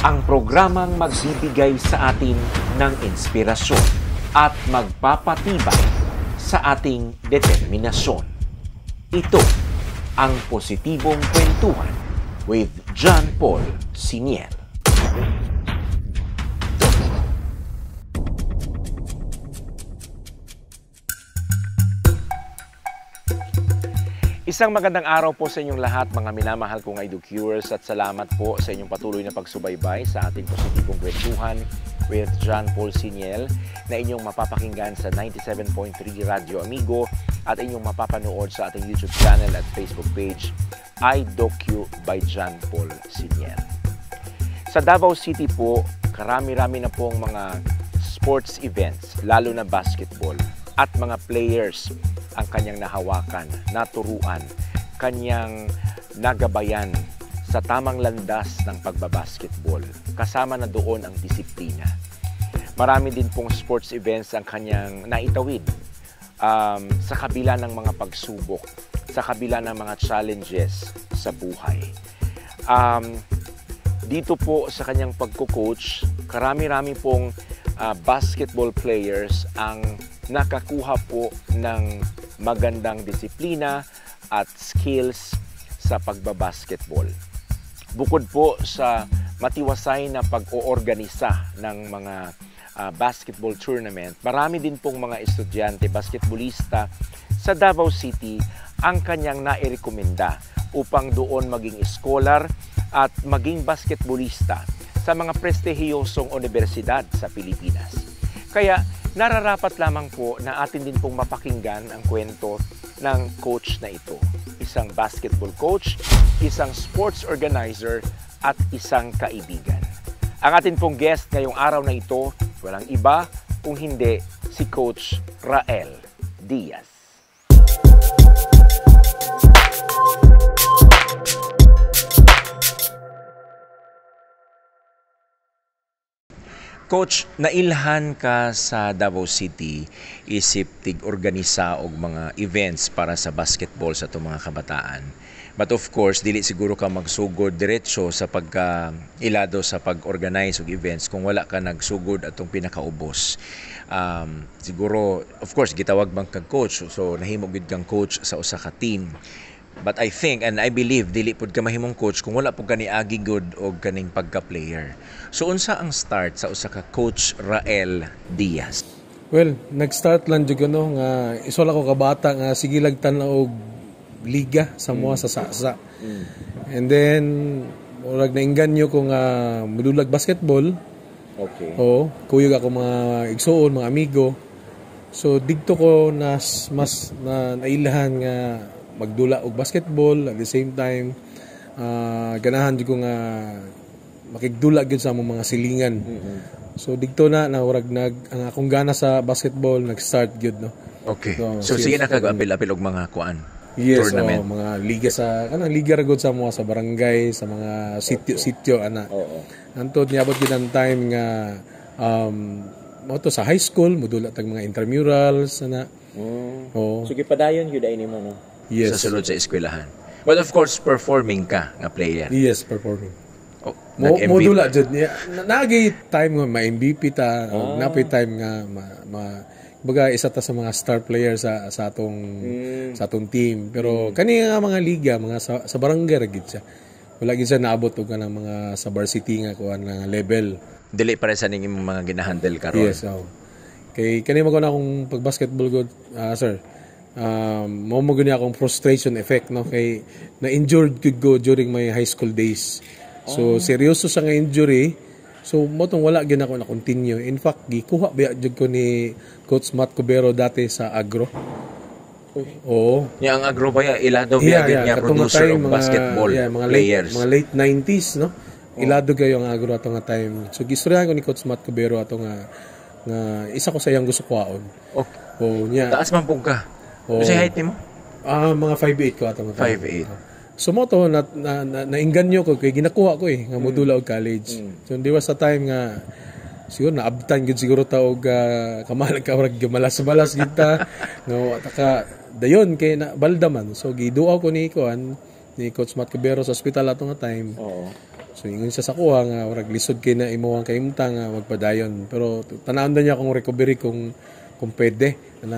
Ang programang magbibigay sa atin ng inspirasyon at magpapatibay sa ating determinasyon. Ito ang Positibong Kwentuhan with John Paul Siniel. Isang magandang araw po sa inyong lahat, mga minamahal kong Idocurers, at salamat po sa inyong patuloy na pagsubaybay sa ating Positibong Kwentuhan with John Paul Siniel na inyong mapapakinggan sa 97.3 Radyo Amigo at inyong mapapanood sa ating YouTube channel at Facebook page iDocu by John Paul Siniel. Sa Davao City po, karami-rami na pong mga sports events, lalo na basketball, at mga players ang kanyang nahawakan, naturuan, kanyang nagabayan sa tamang landas ng pagbabasketball. Kasama na doon ang disiplina. Marami din pong sports events ang kanyang naitawid sa kabila ng mga pagsubok, sa kabila ng mga challenges sa buhay. Dito po sa kanyang pagko-coach, karami-rami pong basketball players ang nakakuha po ng magandang disiplina at skills sa pagbabasketball. Bukod po sa matiwasay na pag-oorganisa ng mga basketball tournament, marami din pong mga estudyante, basketballista sa Davao City ang kanyang nairekomenda upang doon maging scholar at maging basketballista sa mga prestihiyosong universidad sa Pilipinas. Kaya nararapat lamang po na atin din pong mapakinggan ang kwento ng coach na ito. Isang basketball coach, isang sports organizer, at isang kaibigan. Ang atin pong guest ngayong araw na ito, walang iba kung hindi si Coach Rael Diaz. Coach, nailhan ka sa Davao City isip tig-organisa og mga events para sa basketball sa itong mga kabataan. But of course, dili siguro ka magsugod diretso sa pagka-ilado sa pag-organize og events kung wala ka nagsugod atong pinakaubos. Siguro, of course, gitawag bang kang coach, so nahimo gid kang coach sa usa ka team. But I think and I believe dili pud ka mahimong coach kung wala pud ka niagi good og kaning pagka-player. So unsa ang start sa usa ka Coach Rael Diaz? Well, nag-start lang jud no nga isola ko ka bata nga sige lang tan-aw og liga sa mga sa. And then murag nainganyo ko nga mudulag basketball. Okay. Oo, kuyog ako mga igsoon, mga amigo. So digto ko mas nailahan nga magdula og basketball at the same time ganahan jud ko nga makigdula gyud sa among mga silingan. So digto na urag ang akong gana sa basketball nag-start gyud no. Okay. So sige na kag-apil-apil og mga kuan. Yes, tournament. Mga liga sa liga ra gud sa mga sa barangay, sa mga sitio ana. Oo. Antod niabot gyud ang time nga mo to sa high school modula tag mga intramurals ana. Oo. So gipadayon gyud ay nimo no. Yes. Sa sulod sa eskwelahan. But of course, performing ka nga player. Yes, performing. Oh, modula jud niya. Nagi time nga ma-MVP ta, napay time nga baga isa ta sa mga star player sa atong team. Pero kani nga mga liga, mga sa barangay ra gid siya. Wala gid siya naabot og kanang mga sa varsity nga kuan nga level. Dili para sa ning mga ginahandle karon. Yes, kay kani maguna akong pag-basketball good, sir. Mo gani akong frustration effect no kay na-injured gud go during my high school days. So seryoso sa nga injury. So mo tong wala gyud ako na continue. In fact, gikuha ba jud ko ni Coach Matt Cubero dati sa Agro. Oo. Nya ang Agro ba ilado ba gid niya producer of basketball players. Mga late 90s no. Ilado kayo ang Agro ato nga time. So gistoryahan ko ni Coach Matt Cubero ato nga isa ko sa iyang gusto kuhaon. Oh, nya. Taas man pug ka. Kasi height mo? Mga 5'8" ko atong 5'8". So mo to nainganyo ko kay ginakuha ko nga modula og college. So di was sa time nga siguro naabtan gid siguro ta og kamalag ka orag malas-malas gid ta nga taka dayon kay na baldaman. So giduaw ko ni Coach Matt Cubero sa ospital ato nga time. Oo. So ingon siya sa kuha nga warag lisod kay na imong kahimtang nga magpadayon. Pero tanawon niya kung recovery kung pwede ana.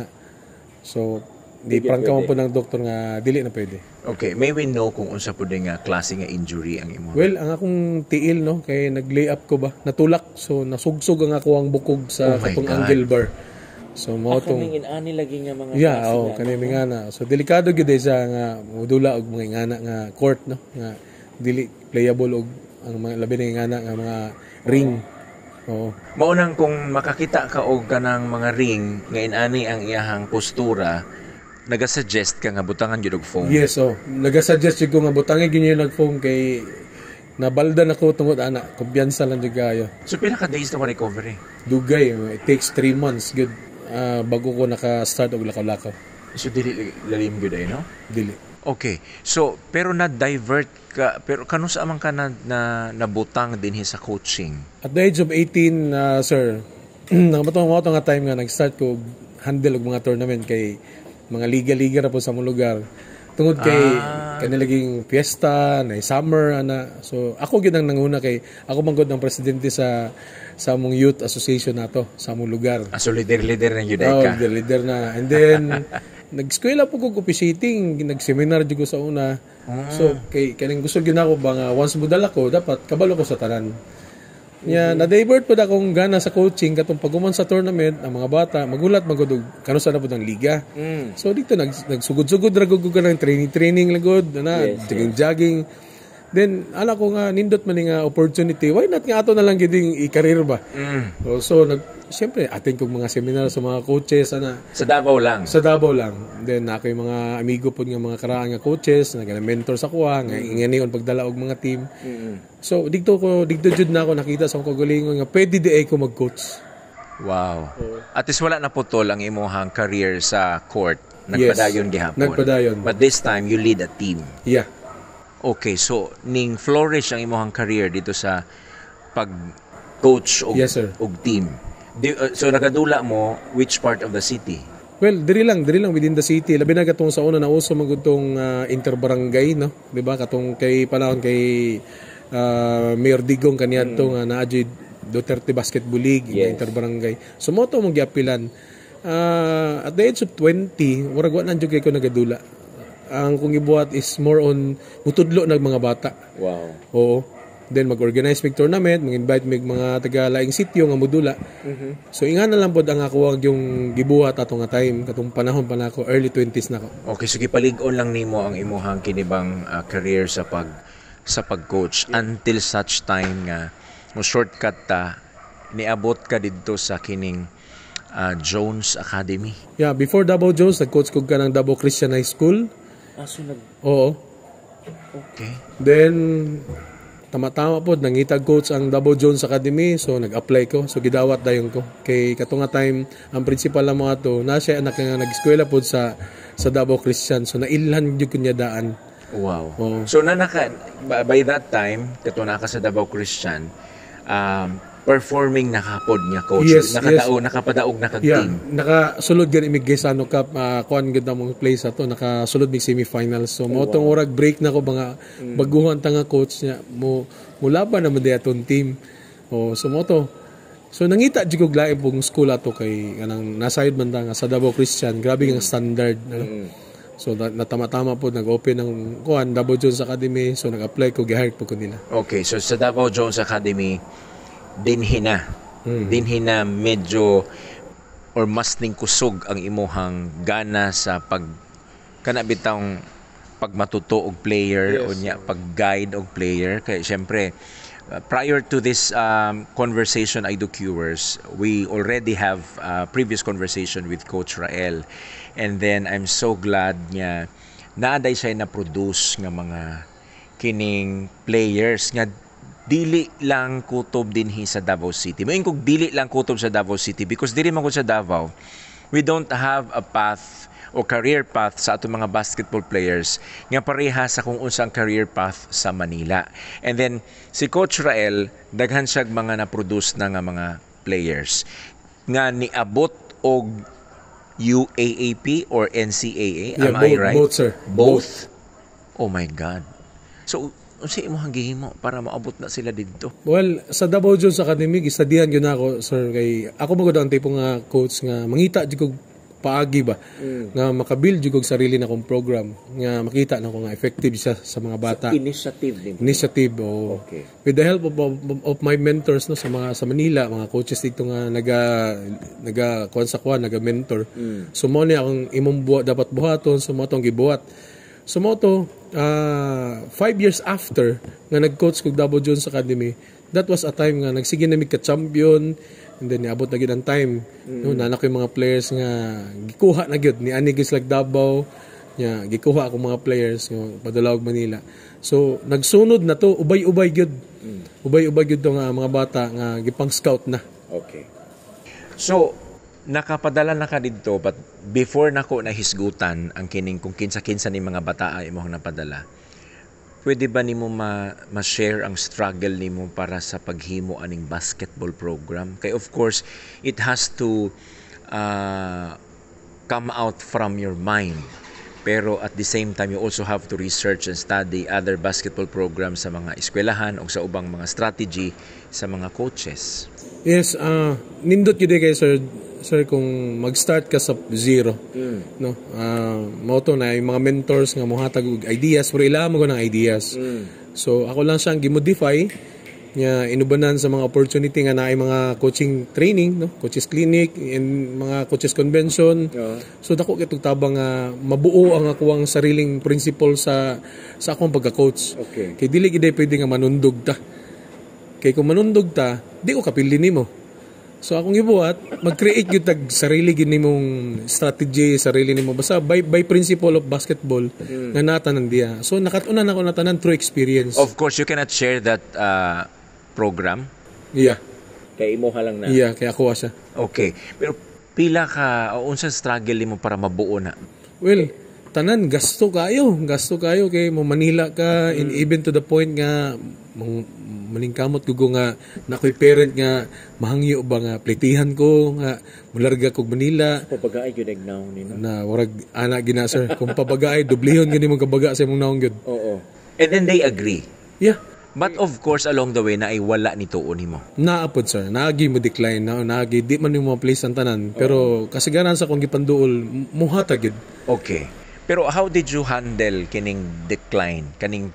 So di prangka mo po ng doktor nga dili na pwede. Okay, may we know kung unsa pud nga klase nga injury ang imo? Well, ang akong tiil no kay nag-lay up ko ba natulak so nasugsog ang ako ang bukog sa Oh my katong God. angle bar. So mo tong inani lagi nga mga kani nga na. So delikado gyud sa nga modula og mga ingana nga court no nga dili playable og ang mga labi na ingana nga mga ring. Oo. Maunang kung makakita ka og kanang mga ring nga inani ang iyahang postura, naga-suggest ka nga butangan gyud og foam. Yes, naga-suggest jud ko nga butangin gyud yung nag-foam kay nabalda na ko tungod ana, kumpiyansa lang jud kayo. So pila ka days na recovery? Dugay, it takes 3 months good bago ko naka-start og lakaw-lakaw. So dili lalim gyud ay no? Dili. Okay. So pero na-divert ka pero kano sa amang ka nabutang dinhi sa coaching? At the age of 18, sir, nakamatong mo nga time nga nag-start ko handle og mga tournament kay mga liga-liga na po sa mong lugar. Tungod kay kanilaging fiesta, na summer, ana. So, ako gyud ang nanguna kay ako manggod ng presidente sa among youth association nato sa among lugar. So leader na gyud ay Oh, ka. leader na. And then nag-eskwela po ko officiating, nag-seminar jud ko sa una. So, kay kaning gusto gyud nako ba nga once mudala ko, dapat kabalo ko sa tanan. Na-divert po akong gana sa coaching katong paghuman sa tournament ang mga bata magulat magudog kano sa napud ang liga. So dito nagsugod-sugod ra gud ko ng training lagod na jogging. Then ala ko nga nindot man nga opportunity, why not nga ato na lang giding i-career ba. So siyempre atin kog mga seminar sa mga coaches ana Sa Davao lang. sa Davao lang. Then ako yung mga amigo po nga mga karaan nga coaches nga mentor sa kuha nga ingani pagdala og mga team. So dito jud na ako nakita sa kagalingon nga pwede di ay ko mag-coach. Wow. At least wala na putol ang imong career sa court. Nagpadayon gihapon. Nagpadayon. But this time you lead a team. Yeah. Okay, so ning flourish ang imong career dito sa pag-coach og Yes, sir. og team. So nakadula mo which part of the city? Well, diri lang within the city. Labi na katong sa una na uso magutong interbarangay, no? 'Di ba? Katong kay panahon kay Mayor Digong kaniadto nga naadjud Duterte Basketball League nga interbarangay. So mo to mong giapilan. At the age of 20, murag wa nang jud kay ko nagadula. Ang kung gibuhat is more on mutudlo nag mga bata. Wow. Oo. Then mag-organize mig tournament, mag-invite mig mga taga laing sitio nga modula. So inga na lang pod ang ako wag yung gibuhat ato nga time katong panahon pa nako early 20s na ko. Okay, so gipalig-on lang nimo ang imong kinibang career sa pag-coach until such time nga mo shortcut ta niabot ka didto sa kining Jones Academy. Yeah, before Davao Jones, nag-coach ko ka ng Davao Christian High School. Oo. Okay. Then tama-tama po nangitag coach ang Davao Jones Academy, so nag-apply ko, so gidawat dayon ko kay katunga time ang principal na mga to na siya anak nga nag-eskwela po sa Davao Christian, so nailhan jud kunya daan. Wow. Oo. So by that time katuna ka sa Davao Christian performing nakapod niya coach. Nakapadaog Yeah, nakag-team. nakasulod gan imig Gaisano Cup, kuan gud na mong place ato, nakasulod mig semifinals. So mo tong orag break na ko mga baguhan ta nga coach niya mo laban naman di aton team. So mo to. So nangita jud kog lain pong school ato kay kanang nasayod man ta nga sa Davao Christian, grabe nga standard. So natama-tama po nag-open ng kuan Davao Jones Academy, so nag-apply ko gi-hire po ko nila. Okay, so sa Davao Jones Academy dinhi na medyo or mas ning kusog ang imuhang gana sa kanabitang pagmatuto og player o nya pag-guide og player kay syempre prior to this conversation IDOCuers, we already have previous conversation with Coach Rael, and then I'm so glad niya naaday siya na produce nga mga kining players nga dili lang kutob dinhi sa Davao City. Main kog dili lang kutob sa Davao City because dili man gud sa Davao we don't have a path o career path sa atong mga basketball players nga pareha sa kung unsang career path sa Manila. And then si Coach Rael daghan siya mga na-produce na nga mga players nga niabot og UAAP or NCAA. Am I right? Both, sir. Both. Oh my God. So unsa imong gihimo para maabot na sila didto? Well, sa Davao Jones Academy, gistadihan yun ako, sir, kay ako magod ang tipo nga coach nga mangita jud kog paagi ba nga makabuild jud kog sarili na kong program nga makita na ko nga effective siya sa mga bata. Initiative o Okay. with the help of my mentors no sa Manila, mga coaches dito nga naga mentor. So mo ni akong imong dapat buhaton, so mo tong gibuhat. So mo to 5 years after nga nag-coach kog Davao Jones Academy, that was a time nga nagsige na mi ka champion. And then niabot na gyud ang time no nanak yung mga players nga gikuha na gyud ni Anigis like Davao nya gikuha ako mga players nga padulawag Manila. So nagsunod na to ubay-ubay gyud. Ubay-ubay gyud to nga mga bata nga gipang scout na. Okay. So nakapadala na ka didto, but before nako nahisgutan ang kining kung kinsa-kinsa ni mga bata ay imong napadala. Pwede ba nimo ma-share ang struggle nimo para sa paghimo aning basketball program? Kay of course, it has to come out from your mind. Pero at the same time, you also have to research and study other basketball programs sa mga eskwelahan o sa ubang mga strategy sa mga coaches. Yes, nindot yun kay sir kung mag-start ka sa zero. No? Moto na yung mga mentors nga mohatag og ideas, pero ilaan mo ko ng ideas. So ako lang siyang gimodify nga inubanan sa mga opportunity nga naay mga coaching training, no? Coaches clinic, and mga coaches convention. So dako kitog tabang nga mabuo ang akong sariling principle sa akong pagka-coach. Okay. Kay dili gid pwede nga manundog ta. Kay kung manundog ta, di ko kapili nimo. So akong gibuhat, mag-create gyud tag sarili gyud nimong strategy, sarili nimo basta by principle of basketball nga natanan diya. So nakatunan ako natanan through experience. Of course, you cannot share that program. Yeah. Kay imo lang na. Yeah, kaya ako siya. Okay. Pero pila ka unsa struggle nimo para mabuo na? Well, tanan gasto kayo kay mo Manila ka and even to the point nga maningkamot ko nga nakoy parent nga mahangyo ba nga plitihan ko nga mularga kog Manila Pabagaay gyud egnaw nino. na warag ana gina sir kung pabagaay dublihon gani mo kabaga sa imong naong gyud. Oo. And then they agree. Yeah. But of course along the way na ay wala ni tuon nimo. Naapod sir, naagi mo decline na naagi di man mo place ang tanan pero kasigaran sa kong gipanduol muhatag gyud. Okay. Pero how did you handle kining decline, kaning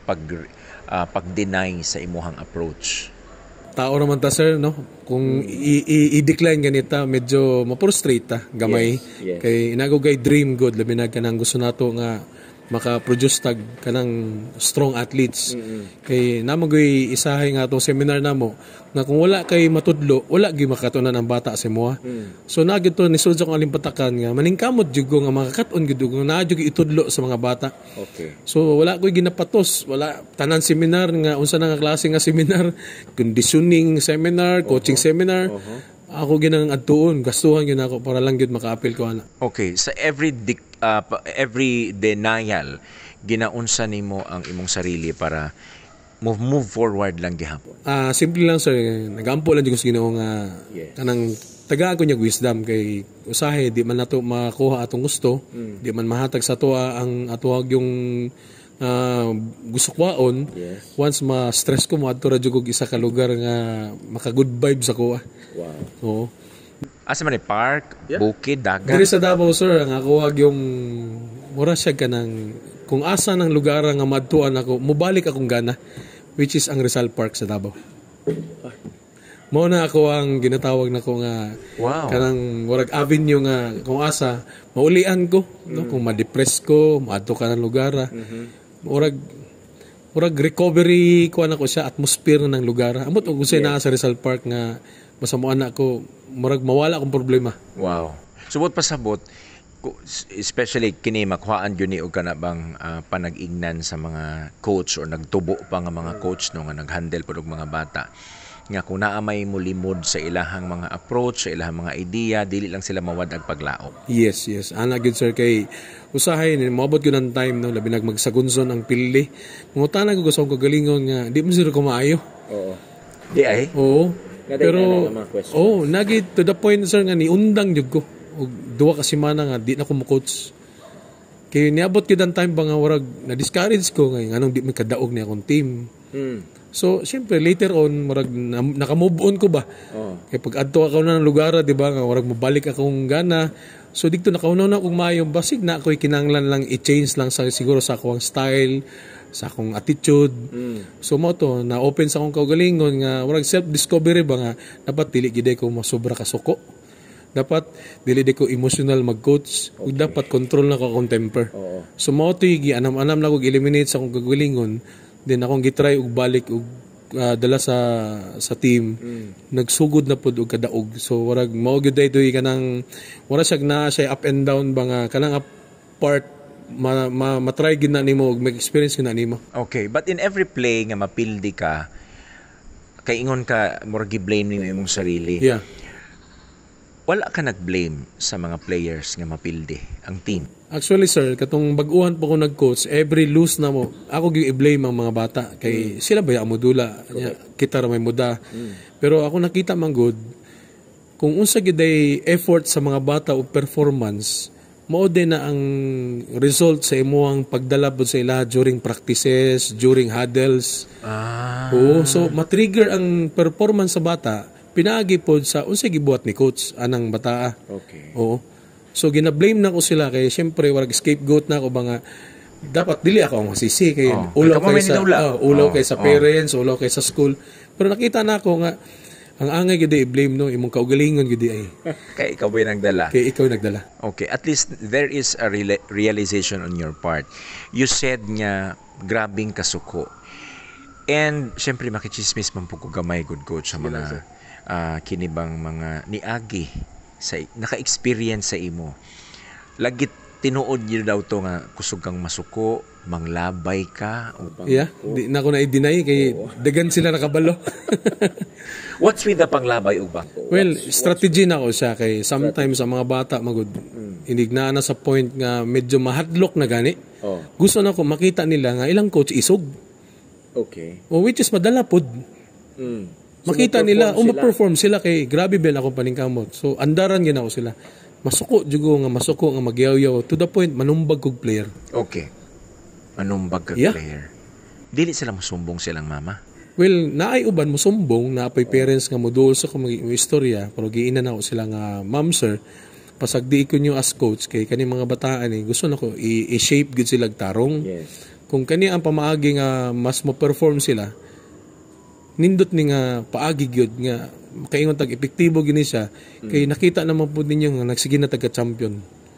pag-deny sa imuhang approach? Tao naman ta sir no kung i-decline ganita medyo ma-frustrate ta gamay. Yes. Kay inagugay dream good labi na kanang gusto nato nga maka-produce tag kanang strong athletes. Kay namagoy isahay nga atong seminar namo nga kung wala kay matudlo wala gyud makatunan ang bata sa imoha. So na gyud to nisud sa kong alimpatakan nga maningkamot jud ko nga makakat-on gyud ko na jud itudlo sa mga bata. Okay. So wala ko'y ginapatos, wala tanan seminar nga unsa na nga klase nga seminar, conditioning seminar, coaching seminar. Ako ginang adtuon, gastuhan gyud ako para lang gyud maka-appeal ko ana. Okay, sa every denial ginaunsa nimo ang imong sarili para move forward lang gihapon. Simple lang sir, nagampo lang jud ko sa Ginoo nga kanang taga ko niya wisdom kay usahay di man nato makuha atong gusto, di man mahatag sa tuwa ang atuwag yung gusto kwaon. Once ma-stress ko mo adto ra jud og isa ka lugar nga maka good vibes ako. Wow. Oo. Asa man park, bukid, dagat. Diri sa Davao sir, ang ako yung mura siya kanang kung asa ng lugar nga madtuan ako, mubalik akong gana, which is ang Rizal Park sa Davao. Mao na ako ang ginatawag nako nga kanang murag avenue nga kung asa maulian ko, no? Kung ma-depress ko, maadto ka ng lugar. Murag recovery ko ako siya atmosphere ng lugar. Amot og usay na sa Rizal Park nga masamuan ako, murag mawala akong problema. Wow. Subot pasabot, especially kini makuhaan yun ni og kana bang panag-ignan sa mga coach or nagtubo pa nga mga coach no nga naghandle pod og mga bata. Nga kung naa may mulimod sa ilahang mga approach, sa ilahang mga idea, dili lang sila mawad ag paglaom. Yes. Ana good sir kay usahay ni moabot gyud ang time no labi nag magsagunson ang pilli. Mangutana ko gusto ko kagalingon nga di man sila ko maayo. Oo. Di ay? Oo. Pero nagi to the point sir nga niundang jud ko og duha ka semana nga di na ko mo coach. Kaya niabot gyud ang time ba nga warag na discourage ko ngay nganong di man kadaog ni akong team. So, syempre, later on, marag, naka-move on ko ba? Kaya pag adto ako na ng lugar, di ba, nga, marag mabalik akong gana. So, dito nakaunaw na akong mayong, basig na ako'y kinanglan lang, i-change lang sa, siguro sa akong style, sa akong attitude. So, mo to, na-open sa akong kaugalingon, nga, marag self-discovery ba nga, dapat dili gide ko masobra kasuko. Dapat, dili di ko emotional mag-coach. Okay. Dapat, control na ko akong temper. So, mo to, anam-anam na ko eliminate sa akong kaugalingon. Then akong gitry og balik og dala sa team. Nagsugod na pud og kadaog. So warag mao gyud daytoy kanang wala siya up and down ba nga kanang part matry gid na nimo og mag-experience gid na nimo. Okay, but in every play nga mapildi ka kay ingon ka murag gi-blame nimo imong sarili. Yeah. Wala ka nag-blame sa mga players nga mapildi ang team. Actually, sir, katong bag-uhan pa ko nag-coach, every lose na mo, ako gi-blame ang mga bata. Kay sila ba mo dula? Kita ra may muda. Pero ako nakita man good, kung unsa giday effort sa mga bata o performance, mao din na ang result sa imuang pagdala pod sa ila during practices, during huddles. Oo, so matrigger ang performance sa bata, pinaagi pod sa unsa gibuhat ni coach anang bata. Okay. Oo. So gina-blame na ko sila kay syempre warag scapegoat na ako ba nga dapat dili ako ang masisi kay ulaw kay sa parents, ulaw kay sa school. Pero nakita na ako nga ang angay gid i-blame no imong kaugalingon gid ay. Kay ikaw ba nagdala? Kay ikaw nagdala. Okay, at least there is a realization on your part. You said nga grabing kasuko. And syempre makichismis man pud ko gamay good coach sa mga kinibang mga niagi sa naka-experience sa imo. Lagit tinuod yun daw to nga kusog kang masuko, manglabay ka. Yeah, di na ko na i-deny kay dagan sila nakabalo. What's with the panglabay ug bangko? Well, strategy na ko siya kay sometimes sa mga bata magud inigna na sa point nga medyo mahadlok na gani. Gusto na ko makita nila nga ilang coach isog. Okay. Which is madala pod. Makita nila, ma-perform sila kay grabe bel ako paningkamot. So, andaran ginaw sila. Masuko, jugo nga masuko nga magyaw-yaw. To the point, manumbag kog player. Okay. Manumbag kog player. Dili sila musumbong silang mama? Well, naay uban musumbong, naapay parents nga moduol sa kung istorya, pero giinan ako sila nga, ma'am sir, pasagdi ko nyo as coach, kay kani mga bataan gusto na ko, i-shape gud sila tarong. Yes. Kung kani ang pamaagi nga mas mo-perform sila, nindot ni nga paagi gyud nga kaingon tag epektibo gini siya kay nakita naman pud ninyo nga nagsige na taga-champion.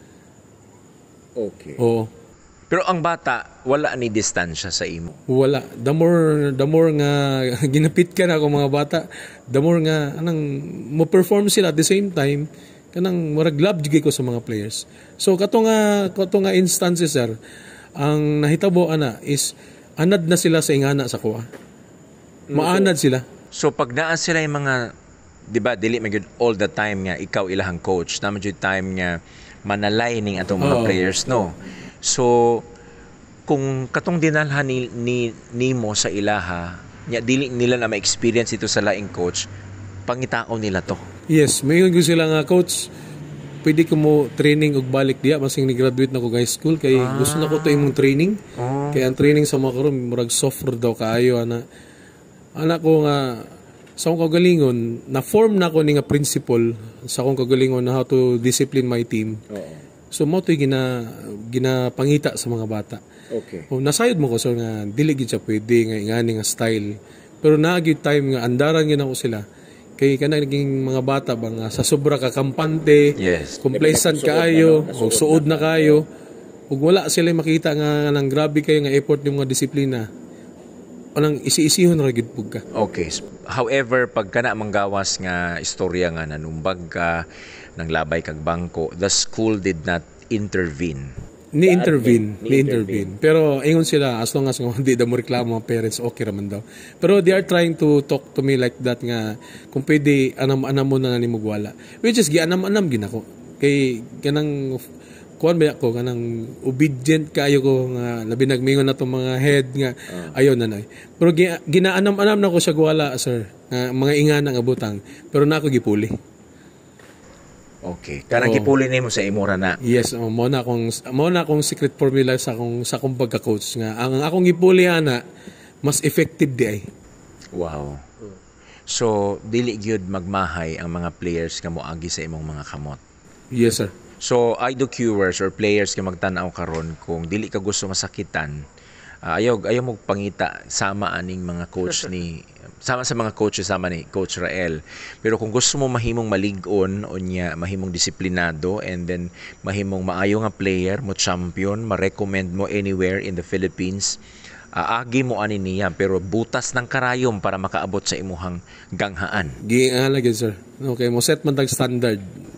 Okay. Oo. Pero ang bata wala ni distansya sa imo. Wala. The more nga ginapit ka na ako mga bata, the more nga anang mo perform sila at the same time kanang murag love jud ko sa mga players. So kato nga instances sir, ang nahitabo ana is anad na sila sa ingana sa kuha. Maanad sila. So pag naa sila yung mga, di ba, dili magyud all the time nga ikaw ilahang coach, naman yung time nga manalay ning atong mga players, no? So kung katong dinalhan nimo sa ilaha, nya dili nila na ma-experience ito sa laing coach, pangitao nila to. Yes, mayon gyud sila nga coach. Pwede ko mo training og balik diya masing ni-graduate na ko high school kay gusto na ko to imong training. Kay ang training sa mga karon murag software daw kaayo anak ko nga sa akong kagalingon na-form na ko ni nga principle sa akong kagalingon na how to discipline my team. So mo to'y ginapangita sa mga bata. Okay. Nasayod mo ko sir nga dili gid siya pwede nga ingani nga style. Pero naagi time nga andaran gid ako sila. Kay kanang naging mga bata ba nga sa sobra ka kampante, complacent kaayo, o suod na kayo. Ug wala sila makita nga nang grabe kayo nga effort ng mga disiplina. Anang isi-isihon ra gid pug ka. Okay. However, pag kana manggawas nga istorya nga nanumbag ka, nanglabay kag bangko, the school did not intervene. Ni-intervene. Pero ingon sila as long as hindi daw mo reklamo mga parents, okay raman daw. Pero they are trying to talk to me like that nga kung pwede anam-anam mo na nimo wala. Which is gianam-anam gid ako. Kay kanang kuan ba ako kanang obedient kayo ko nga labi nagmingon na tong mga head nga ayon nanay. Pero ginaanam-anam na ko siya wala sir. Nga mga ingana nga butang pero nako gipuli. Okay. Kanang Oo. gipuli nimo sa imura na. Yes, mo na akong secret formula sa akong pagka-coach nga. Ang akong gipuli ana mas effective di ay. Wow. So, dili gyud magmahay ang mga players nga moagi sa imong mga kamot. Yes, sir. So, idol viewers or players nga magtan-aw karon kung dili ka gusto masakitan, ayaw mo pangita sama aning mga coach ni sama sa mga coaches sama ni Coach Rael. Pero kung gusto mo mahimong malig-on unya mahimong disiplinado and then mahimong maayo nga player mo champion, ma-recommend mo anywhere in the Philippines, agi mo ani niya pero butas ng karayom para makaabot sa imuhang ganghaan. Lagi, sir. Okay, mo set man tag standard.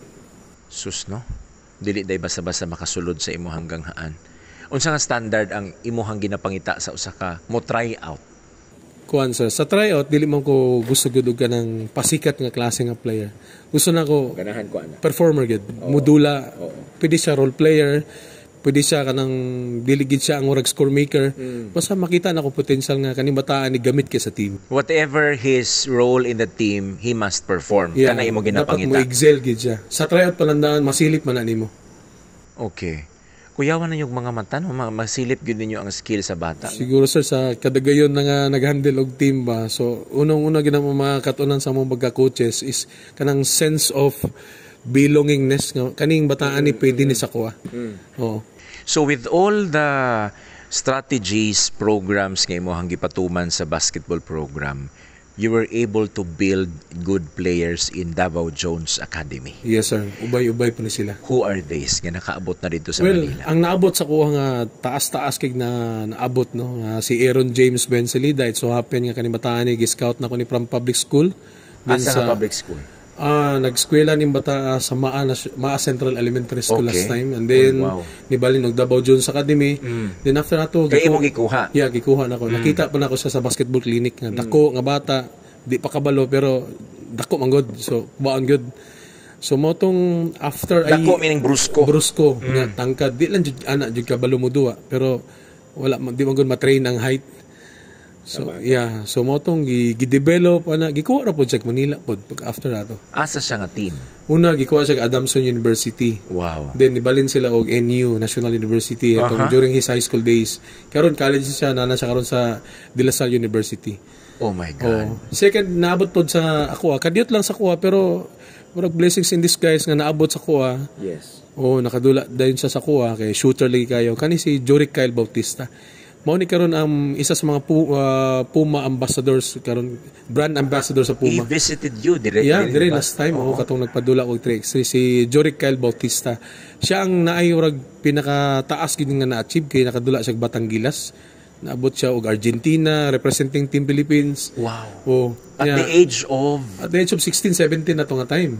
Sus, no? Dili day basta-basta makasulod sa imuhang ganghaan. Unsa nga standard ang imuhang ginapangita sa usa ka mo try out? Kuan, sir, sa tryout dili man ko gusto gud og kanang pasikat nga klase nga player. Gusto na ko Ganahan ko ana. performer gud. Modula. Pwede siya role player. Pwede siya kanang dili gid siya ang murag score maker. Basta makita na ko potential nga kaning bataan ni gamit kay sa team. Whatever his role in the team, he must perform. Kana imo dapat mo ginapangita. excel gid siya. Sa tryout palandaan masilip man na nimo. Okay. Kuyawan na yung mga mata, no? Masilip yun ninyo ang skill sa bata. Siguro, sir, sa kadagayon na nga nag-handle og team ba. So, unang-una ginamo mga katunan sa mga coaches is kanang sense of belongingness nga kaning bataan ni pwede ni sa kuha. Oo. So with all the strategies, programs nga imong gipatuman sa basketball program, you were able to build good players in Davao Jones Academy. Yes, sir. Ubay-ubay pa ni sila. Who are these nga nakaabot na dito sa Well, Manila? ang naabot sa kuha nga taas-taas kig na naabot, no, si Aaron James Bencelida. It so happen nga kaning bataan ni gi-scout na ko ni from public school. Asa nga public school? Nag-eskwela ning bata sa Maa Central Elementary School Okay. last time. And then nibalin og Davao Jones Academy. Then after nato Kaya imong gikuha? Yeah, gikuha na ko. Nakita pa na ko siya sa basketball clinic nga dako nga bata, di pa kabalo pero dako man gud. So baon gud. So motong after Dako meaning brusko. Brusko nga tangkad di lang jud ana jud kabalo mo duwa pero wala di man gud ma-train ang height. So yeah, so motong gi-develop ana gikuha ra pod sa Manila pod pag after nato. Asa siya nga team? Una gikuha sa Adamson University. Wow. Then nibalin sila og NU National University atong during his high school days. Karon college siya nana siya karon sa De La Salle University. Oh my God. Second naabot pod sa ako kadiyot lang sa kuha pero murag blessings in disguise nga naabot sa kuha. Yes. Nakadula dayon sa kuha kay shooter lagi kayo kani si Joric Kyle Bautista. Mao ni karon ang isa sa mga Puma ambassadors karon brand ambassador sa He Puma. visited you directly. Yeah, dire last time katong nagpadula og 3x3 si Joric Kyle Bautista. Siya ang naay urag pinakataas gid nga na-achieve kay nakadula sa Batanggilas. Naabot siya og Argentina representing Team Philippines. Wow. At the age of 16, 17 na to nga time.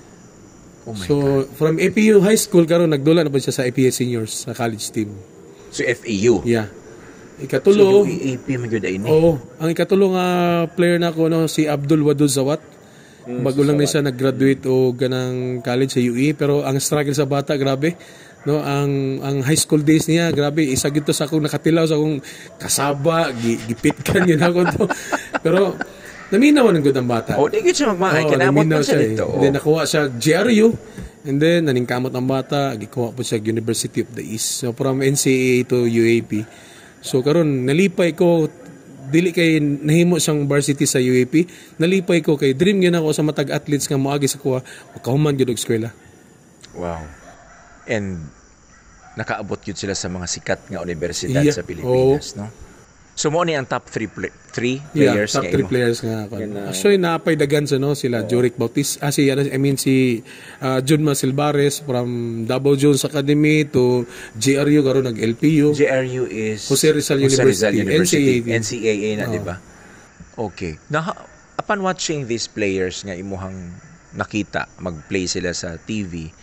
Oh my So from APU High School karon nagdula na po siya sa APA Seniors sa college team. So FAU. Yeah. Ikatulo, So UAP magyud ini. ang ikatulo nga player na ko no si Abdul Wadud Zawat. Bago lang na siya nag-graduate o ganang college sa UE pero ang struggle sa bata grabe. No, ang high school days niya grabe isa gito sa akong nakatilaw sa akong kasaba gipitkan yun ako to. Pero naminaw ng good ang bata. Di gid siya magmahay kinabot naminaw pa siya dito. Then nakuha siya GRU. And then, naningkamot ang bata, gikuha po siya University of the East. So, from NCAA to UAP. So, karon nalipay ko, dili kay nahimo siyang varsity sa UAP, nalipay ko kay dream gyud ako sa matag athletes nga moagi sa kuha, makahuman gyud og eskwela. Wow. And nakaabot yun sila sa mga sikat nga universidad sa Pilipinas, no? So mo ni ang top 3 players top 3 players nga ako. Actually napay dagan sa no sila Joric Bautista, si Junma Silvares from Davao Jones Academy to GRU karon nag LPU. GRU is Jose Rizal University. NCAA na, di ba? Okay. Upon watching these players nga imuhang nakita mag-play sila sa TV,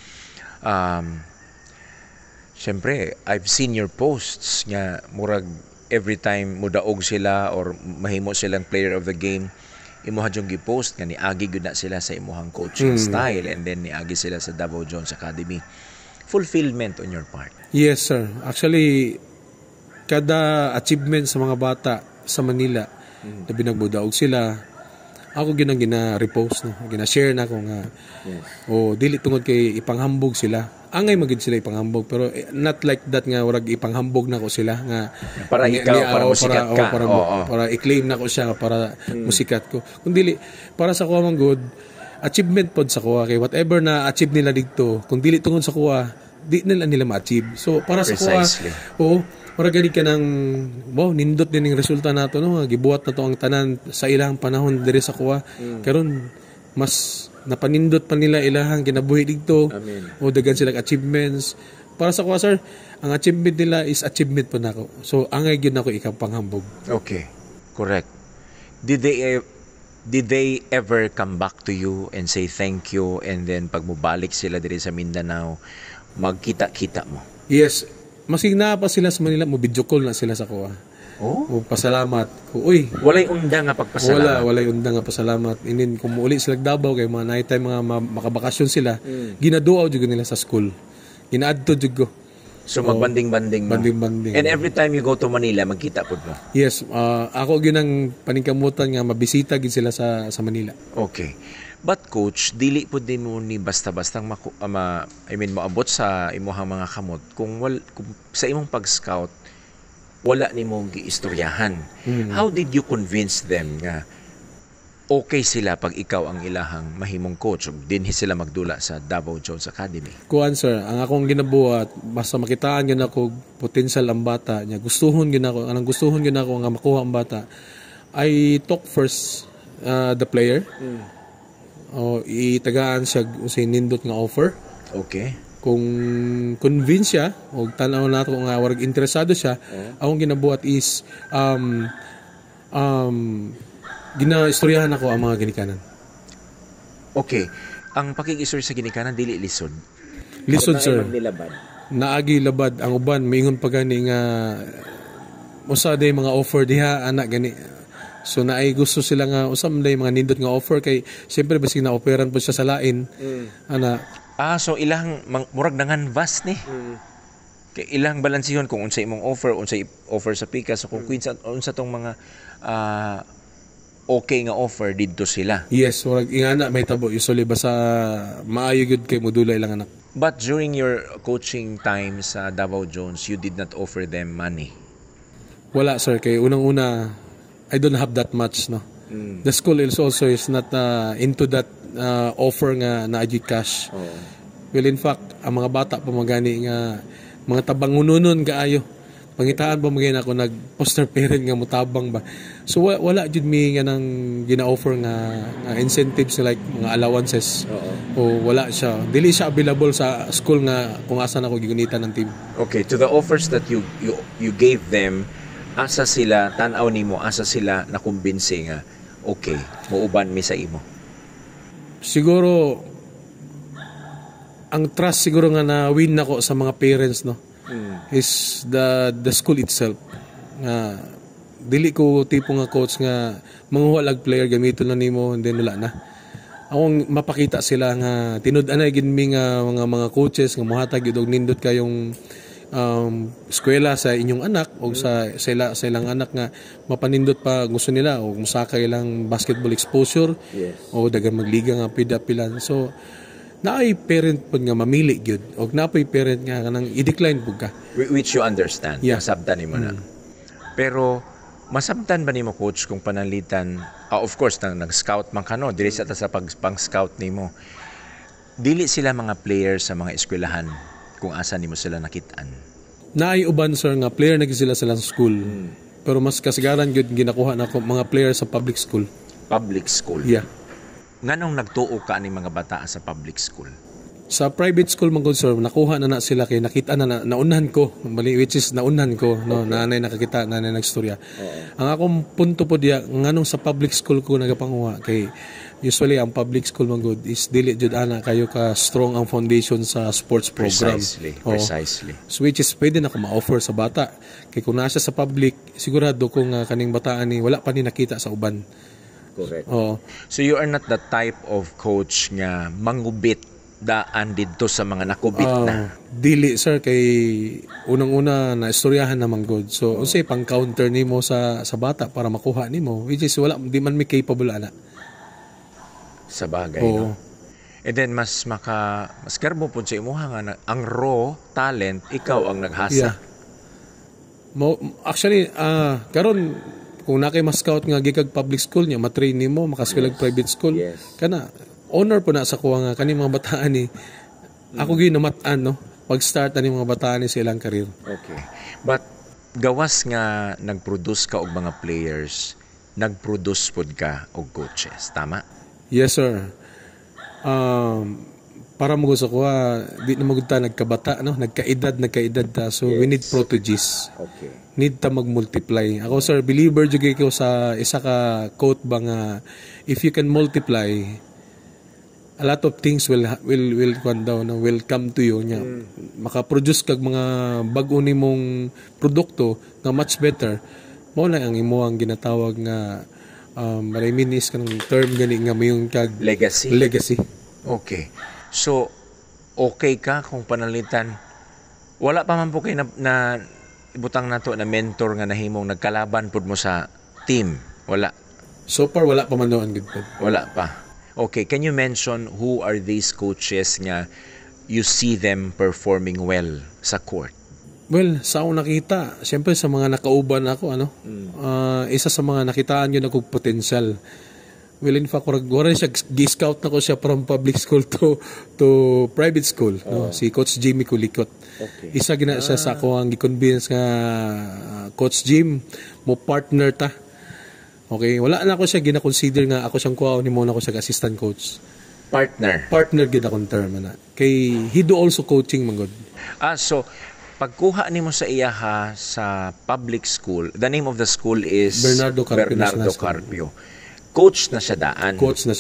syempre, I've seen your posts nga murag every time mudaog sila or mahimo silang player of the game, imuha yung gi-post nga niagi gud na sila sa imuhang coaching style and then niagi sila sa Davao Jones Academy. Fulfillment on your part. Yes, sir. Actually, kada achievement sa mga bata sa Manila, na binagbudaog sila, ako gina-repost no, gina-share na ko nga. O dili tungod kay ipanghambog sila. Angay magid sila ipanghambog pero not like that nga warag ipanghambog na ko sila nga para ikaw para musikat ka. Para i-claim na ko siya para musikat ko. Kung dili para sa kuha man good achievement pod sa kuha kay whatever na achieve nila dito kung dili tungod sa kuha di nila ma-achieve. So para sa kuha para gani ka ng wow nindot din ang resulta nato no gibuhat na to ang tanan sa ilang panahon diri sa kuha karon mas napanindot pa nila ilahang kinabuhi dito. O dagan sila achievements para sa kuha sir ang achievement nila is achievement po nako so angay gyud nako ikaw panghambog. Okay, correct. Did they ever come back to you and say thank you and then pag mubalik sila diri sa Mindanao magkita-kita mo? Yes, masig na pa sila sa Manila mo video call na sila sa kuha. O pasalamat ko uy walay unda nga pagpasalamat. Walay unda nga pasalamat. And then kung muuli sila Davao kay mga night time mga makabakasyon sila ginaduaw jud nila sa school. Ginaadto jud ko. So magbanding-banding mo. Banding-banding. And every time you go to Manila magkita pud mo. Yes, ako gyud ang paningkamutan nga mabisita gid sila sa Manila. Okay. But coach, dili pud din mo ni basta-bastang maabot sa imong mga kamot kung sa imong pag-scout wala nimo giistoryahan. How did you convince them nga okay sila pag ikaw ang ilahang mahimong coach ug dinhi sila magdula sa Davao Jones Academy? Kuan sir, ang akong ginabuhat basta makitaan gyud ako potential ang bata nya gustuhon gyud ako nga makuha ang bata. I talk first the player. O itagaan siya sa nindot nga offer. Okay. Kung convince siya o tanaw nato nga warag interesado siya, akong ginabuhat is ginaistoryahan ako ang mga ginikanan. Okay. Ang pakikistorya sa ginikanan dili lisod. Lisod sir. Naagi labad ang uban maingon pa gani nga usa day mga offer diha anak gani. So naay gusto sila nga usam day mga nindot nga offer kay siyempre basig na operan po siya sa lain. Ana so ilang murag nangan vast ni. Kay ilang balansihon kung unsa imong offer, unsa offer sa pika so kung unsa tong mga okay nga offer didto sila. Yes, murag ingana may tabo usually basta maayo gyud kay modula ilang anak. But during your coaching time sa Davao Jones, you did not offer them money. Wala sir kay unang-una I don't have that much no. The school is also not into that offer nga na cash. Well in fact ang mga bata pa magani nga mga tabangununon kaayo. Pangitaan pa magay ako nag poster parent nga mutabang ba. So wala jud mi nga nang gina-offer nga incentives like mga allowances. O wala siya. Dili siya available sa school nga kung asan ako gigunitan ng team. Okay, to the offers that you gave them asa sila tan-aw nimo asa sila nakumbinsi nga okay muuban mi sa imo? Siguro ang trust siguro nga na win nako sa mga parents no is the school itself nga dili ko tipo nga coach nga manghuwalag player gamiton na nimo and then wala na akong mapakita sila nga tinud-anay gid mi nga mga coaches nga mohatag gid og nindot kayong eskwela sa inyong anak o sa ilang anak nga mapanindot pa gusto nila o musaka ilang basketball exposure o dagan magliga nga pidapilan so naay parent pud nga mamili gyud og napoy parent nga kanang i-decline pud ka which you understand masabtan nimo na pero masabtan ba nimo coach kung panalitan of course nag-scout man kano dili sa pang-scout nimo dili sila mga players sa mga eskwelahan kung asa nimo sila nakitaan. Naay uban sir nga player na sila sa school. Pero mas kasagaran gyud ginakuha na mga player sa public school. Public school. Yeah. Nganong nagtuo ka ni mga bata sa public school? Sa private school man gud sir, nakuha na sila kay nakita na naunhan ko, which is naunhan ko no nanay nakakita nanay nagstorya. Ang akong punto po diya nganong sa public school ko nagapanguha kay usually ang public school man good is dili jud ana kayo ka strong ang foundation sa sports program. Precisely. So which is pwede na ko ma-offer sa bata. Kay kung nasa sa public, sigurado ko nga kaning bataan ni wala pa ni nakita sa uban. Correct. So you are not the type of coach nga mangubit daan dito sa mga nakubit na. Dili sir kay unang-una na istoryahan naman good. So unsay pang counter nimo sa bata para makuha nimo which is wala di man mi capable ana. Sa bagay, Oo. no? And then mas karbo po sa imuha nga ang raw talent ikaw ang naghasa. Yeah. Actually, karon kung na kay ma-scout nga gikag public school niya, matrain nimo makaskilag private school. Yes. Kana honor po na sa kuha nga kani mga bataan ni ako gyud namatan no pag-start ani mga bataan ni sa ilang career. Okay. But gawas nga nag-produce ka og mga players, nag-produce pod ka og coaches, tama? Yes sir. Para mo gusto ko di na magud ta nagkabata no nagkaedad ta so we need proteges. Okay. Need ta mag-multiply. Ako sir believer jud ko sa isa ka quote ba nga if you can multiply a lot of things will come to you nya maka-produce kag mga bag-o nimong produkto nga much better mo na ang imo ang ginatawag nga mariminis kanang term gani nga mayong kag legacy. Okay. So okay ka kung panalitan wala pa man po kay na ibutang nato na mentor nga nahimong nagkalaban pud mo sa team, wala. So far wala pa man noon gid. Wala pa. Okay, can you mention who are these coaches nga you see them performing well sa court? Well, sa akong nakita, siyempre sa mga nakauban ako, isa sa mga nakitaan yun akong potential. Well, in fact, wala siya, gi-scout na ko siya from public school to private school. No? Si Coach Jimmy Kulikot. Okay. Isa gina siya sa ako ang gi-convince nga Coach Jim, mo partner ta. Okay, wala na ako siya gina-consider nga ako siyang kuha ni mo na ako siya assistant coach. Partner gid akong term na. Kay he do also coaching man god. So pagkuha nimo sa iyaha sa public school, the name of the school is Bernardo Carpio. Coach na siya daan.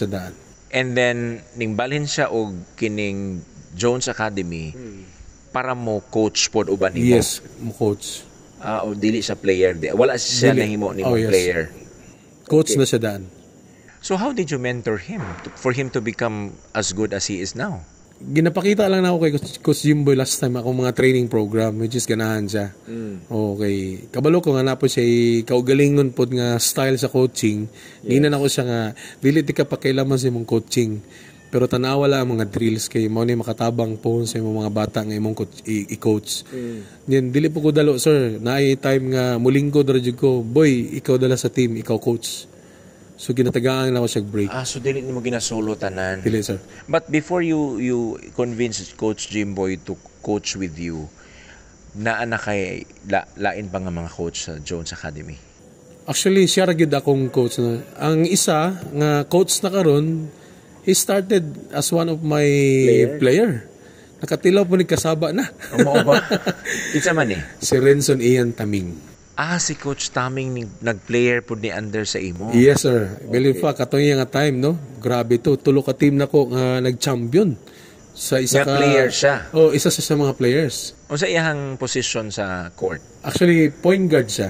And then ning balhin siya og kining Jones Academy para mo coach pod uban nimo. Yes, mo coach. O dili siya player. Wala siya nahimo nimo player. Coach na siya daan. So how did you mentor him for him to become as good as he is now? Ginapakita lang na ako kay Coach Jimboy last time akong mga training program which is ganahan siya. Okay. Kabalo ko nga na po siya kaugalingon pod nga style sa coaching. Ginan ako siya nga dili ti ka pakailaman sa imong coaching. Pero tanawa lang ang mga drills kay mao ni makatabang po sa imong mga bata nga imong i-coach. Then dili po ko dalo sir, naay time nga mulinggo dara jud ko, boy, ikaw dala sa team, ikaw coach. So ginatagaan na ako siya break. So dili nimo ginasolo tanan. Dili sir. But before you convinced Coach Jimboy to coach with you, naa na kay lain pa nga mga coach sa Jones Academy? Actually, siya ra gyud akong coach na. Ang isa nga coach na karon, he started as one of my player. Nakatilaw po ni kasaba na. Mao ba? Kinsa man eh? Si Renson Ian Taming. Si Coach Taming nag-player po ni under sa imo. Yes sir. Believe fa katong nga time no. Grabe to. Tulo ka team nako nga nag-champion. Sa isa ka player siya. Isa sa mga players. Unsa iyang position sa court? Actually point guard siya.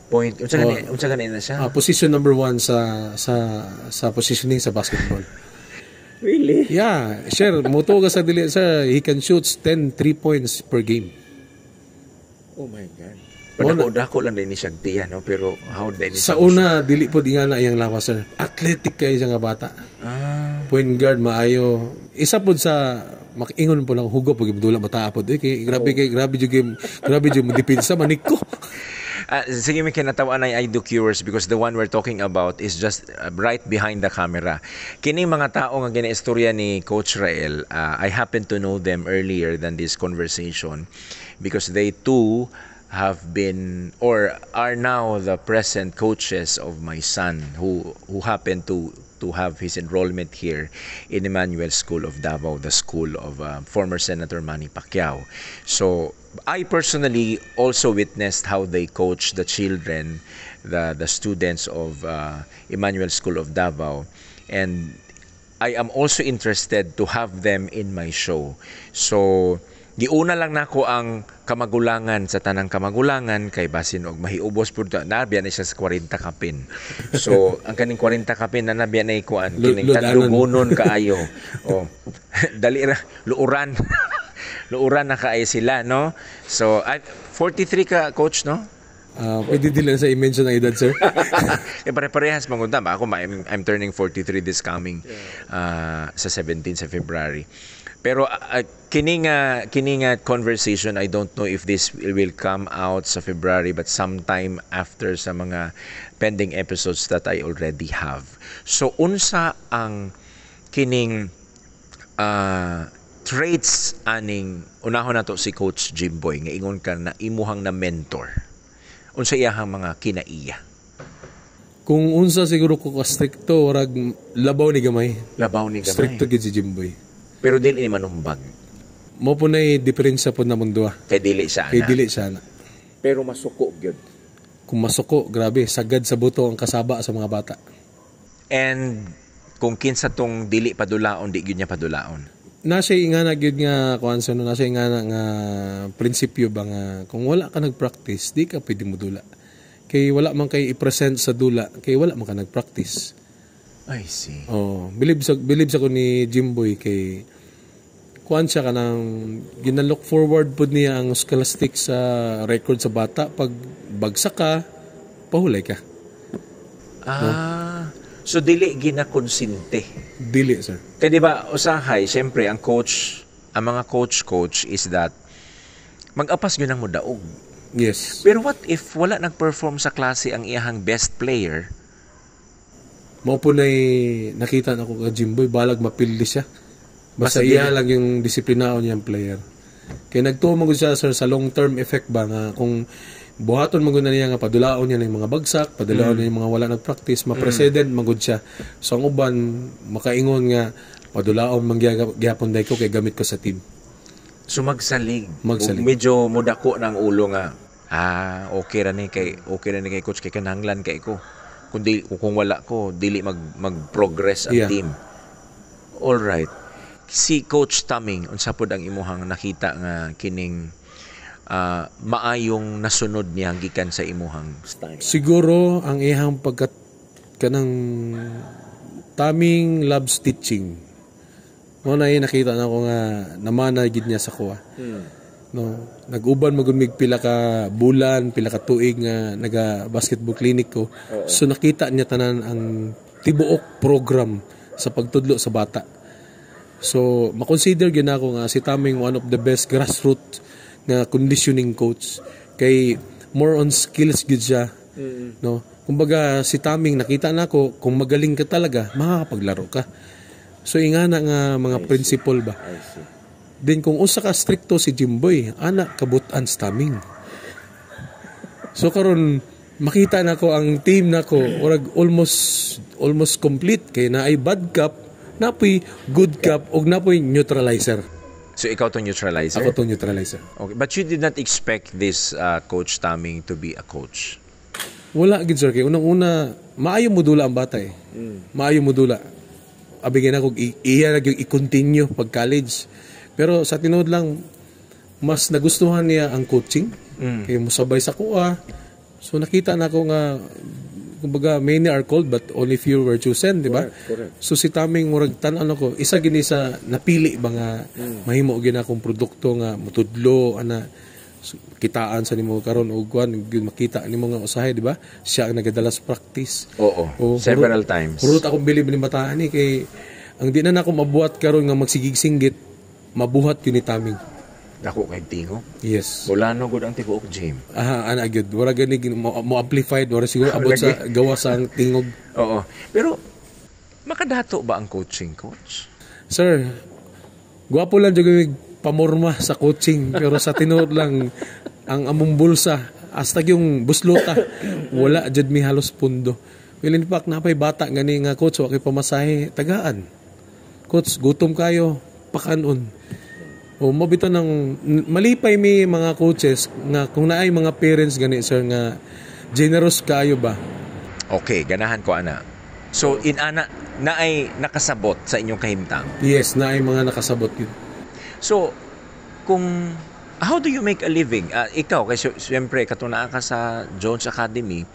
Unsa gani na siya? Position number 1 sa positioning sa basketball. Really? Yeah, sure. Moto ka sa dili sir, he can shoot 10 3 points per game. Oh my God. Padako lang din ni siya tiya, no? Pero how din sa una dili po di nga na iyang lawas sir. Athletic kay siya nga bata. Point guard maayo. Isa pod sa makingon po lang hugo pag dula mata pod. Grabe jud mo depensa manik ko. Sige, may kinatawa na I do curious because the one we're talking about is just right behind the camera. Kining mga tao nga ginaistorya ni Coach Rael, I happen to know them earlier than this conversation because they too have been or are now the present coaches of my son who happen to have his enrollment here in Emmanuel School of Davao, the school of former Senator Manny Pacquiao. So I personally also witnessed how they coach the children, the students of Emmanuel School of Davao, and I am also interested to have them in my show. So giuna lang nako ang kamagulangan sa tanang kamagulangan kay basin og mahiubos pud nabiya na siya sa 40 kapin. So ang kaning 40 kapin na nabiya na ikuan kining tadlugonon kaayo. Dali ra luuran. Luuran na kaay sila, no? So 43 ka coach, no? Pwede din lang sa i-mention ang edad, sir. Pare-parehas mangunta ba ako I'm turning 43 this coming sa 17 sa February. Pero kining conversation, I don't know if this will come out sa February but sometime after sa mga pending episodes that I already have. So unsa ang kining traits aning unahon nato si Coach Jimboy nga ingon ka na imuhang na mentor. Unsa iyahang mga kinaiya? Kung unsa siguro ko ka-stricto, warag labaw ni gamay. Labaw ni gamay. Stricto gid si Jimboy. Pero dili ni manumbag. Mo po na diferensya po na mundo. Kay dili siya Kay dili siya na. Pero masuko gyud. Kung masuko, grabe, sagad sa buto ang kasaba sa mga bata. And kung kinsa tong dili padulaon, di gyud niya padulaon. Nasa ingana gyud nga kuan sa nasa ingana nga prinsipyo ba nga kung wala ka nag-practice, di ka pwede mo dula. Kay wala man kay i-present sa dula, kay wala man ka nag-practice. I see. Oh, believe sa ko ni Jimboy kay kuan siya kanang ginalook forward pud niya ang scholastic sa record sa bata pag bagsak ka, pahulay ka. So dili ginakonsinte. Dili, sir. Kaya di ba, usahay, siyempre, ang mga coach is that mag-apas yun ang mudaog. Yes. Pero what if wala nag-perform sa klase ang iyahang best player? Mao po na nakita na ko ka Jimboy, balag mapildi siya. Basta iya lang yung disiplinaon niyang player. Kaya nagtuo man siya, sir, sa long-term effect ba nga kung buhaton magud niya nga padulaon niya ng mga bagsak, padulaon niya yung mga wala nag-practice, ma-president magud siya. So ang uban makaingon nga padulaon man gyapon day ko kay gamit ko sa team. So magsalig. Magsalig. Medyo mudako ng ulo nga. Okay ra ni kay coach kay kanahanglan kay ko. Kung wala ko dili mag-progress ang team. All right. Si Coach Taming unsa pud ang imuhang nakita nga kining maayong nasunod niya gikan sa imuhang style? Siguro ang ihang pagkat kanang Taming loves teaching. Mo na nakita na ko nga namana gid niya sa kuha. No, nag-uban magumig pila ka bulan, pila ka tuig nga naga basketball clinic ko. So nakita niya tanan ang tibuok program sa pagtudlo sa bata. So makonsider gyud ako nga si Taming one of the best grassroots nga conditioning coach kay more on skills gud siya. No, kumbaga si Taming nakita nako kung magaling ka talaga makakapaglaro ka. So ingana nga mga principle ba. Then kung usa ka stricto si Jimboy, anak kabutan sa Taming. So karon makita nako ang team nako orag almost complete kay naay bad cup, napoy good cup ug napoy neutralizer. So ikaw to neutralizer? Ako to neutralizer. Okay, but you did not expect this Coach Taming to be a coach? Wala gid sir kay unang-una maayo mo dula ang bata eh. Maayo mo dula. Abigyan ako iya gyud i-continue pag college. Pero sa tinuod lang mas nagustuhan niya ang coaching. Kay musabay sa kuha. So nakita na ko nga kumbaga many are called but only few were chosen, di ba? Correct. So si Taming murag tan-an ako, isa gini sa napili ba nga mahimo gina akong produkto nga mutudlo ana kitaan sa nimo karon og kuan makita nimo nga usahay, di ba? Siya ang nagadala sa practice. Oo. Several times. Purot akong bilib ni bataan ni kay ang di na nako mabuhat karon nga magsigig-singgit mabuhat yun ni Taming. Dako kay tingo. Yes. Bulano gud ang tibuok gym. Ana gyud. Wala gani mo amplified wala siguro abot sa gawa sa tingog. Oo. Pero makadato ba ang coaching, coach? Sir, gwapo lang jud pamorma sa coaching pero sa tinuod lang ang among bulsa hasta yung buslota wala jud mi halos pundo. Well, in fact, napay bata gani nga coach wa kay pamasahe tagaan. Coach, gutom kayo, pakanon. O mabito ng malipay mi mga coaches nga kung naay mga parents gani sir nga generous kayo ba. Okay, ganahan ko ana. So in ana naay nakasabot sa inyong kahimtang. Yes, naay mga nakasabot yun. So kung how do you make a living? Ikaw kasi siyempre katuna ka sa Jones Academy,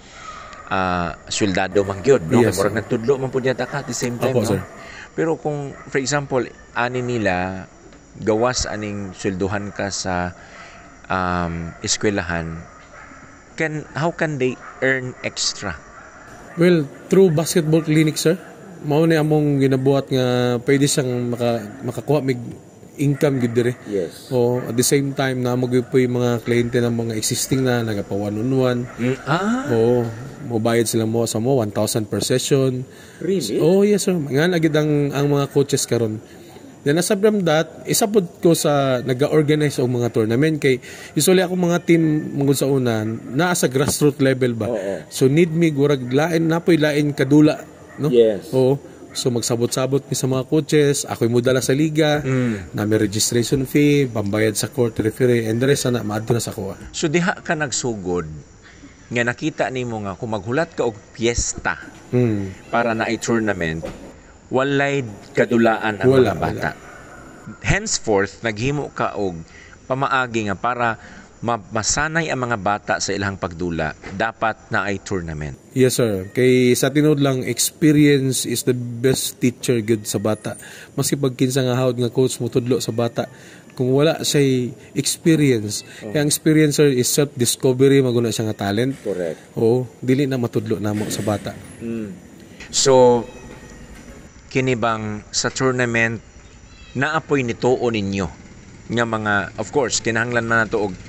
suldado man gyud, no? Yes, Murag nagtudlo man pud yata ka at the same time, Opo, no? Sir. Pero kung for example ani nila gawas aning swelduhan ka sa eskwelahan, how can they earn extra? Well, through basketball clinic, sir. Mao ni among ginabuhat nga pwede siyang makakuha mig income gid dire. Yes. O at the same time na mo po yung mga kliyente ng mga existing na nagapa one-on-one. Oo, mobayad sila mo sa mo 1,000 per session. Really? Oh, yes sir. Nga lagid ang mga coaches karon. Then aside from that, isapod ko sa nag-organize og mga tournament kay usually ako mga team mungod sa una naa sa grassroots level ba. So need me gurag lain napoy lain kadula, no? Yes. Oo. So magsabot-sabot mi sa mga coaches, ako'y mudala sa liga, na may registration fee, pambayad sa court referee, and the rest na maadto na sa kuha. So diha ka nagsugod nga nakita nimo nga kung maghulat ka og piyesta para na i-tournament, walay kadulaan ang mga bata. Henceforth, naghimo ka og pamaagi nga para masanay ang mga bata sa ilang pagdula, dapat na ay tournament. Yes sir. Kay sa tinud lang, experience is the best teacher good sa bata. Maski pag kinsa nga hawd nga coach mo tudlo sa bata, kung wala siya experience, kaya ang experience sir is self-discovery, maguna siya nga talent. Correct. Oo, dili na matudlo namo sa bata. So, kini bang sa tournament naapoy nituo ninyo nga mga, of course, kinahanglan man nato og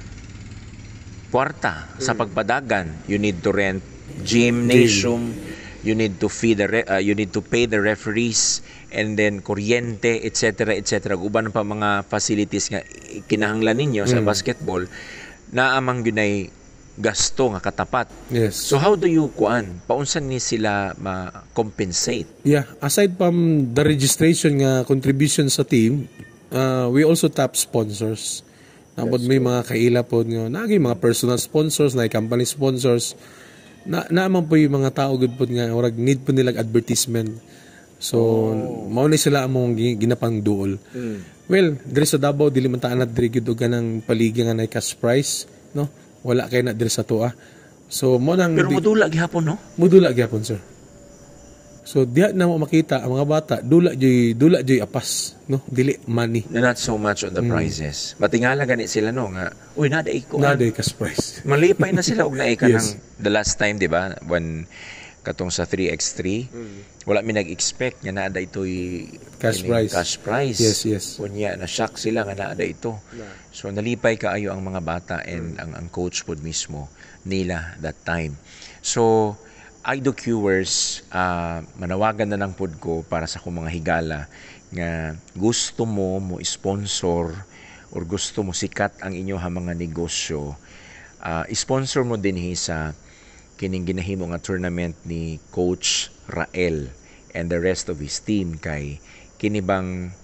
kwarta sa pagpadagan. You need to rent gymnasium, you need to you need to pay the referees, and then kuryente, etc., etc. Uban pa mga facilities nga kinahanglan ninyo sa basketball na amang gunay gasto nga katapat. Yes. So how do you paunsan ni sila ma-compensate? Yeah, aside from the registration nga contribution sa team, we also tap sponsors. Napod may mga kaila po nga naging mga personal sponsors, na company sponsors. Naman po yung mga tao good po nga orag need po nilang advertisement. So mao ni sila among ginapang duol. Well, diri sa Davao dili man ta anad diri gid og kanang paligi nga nay cash prize, no? Wala kay na diri sa tuwa. So mo nang pero modula gihapon, no? Modula gyapon sir. So diha na mo makita ang mga bata dula joy apas, no, dili money. Not so much on the prizes. Matingala gani sila no nga uy naday ko. Naday cash prize. Malipay na sila og naay ka Yes. ng the last time, di ba? When katong sa 3x3, wala mi nag-expect nga naa itoy Cash prize. Cash prize. Yes, yes. Kunya na shock sila nga naa ito. So nalipay kaayo ang mga bata and ang coach pod mismo nila that time. So Idol Viewers, manawagan na lang pod ko para sa akong mga higala nga gusto mo sponsor or gusto mo sikat ang inyo mga negosyo, sponsor mo din sa kining ginahimo nga tournament ni Coach Rael and the rest of his team. Kay kini bang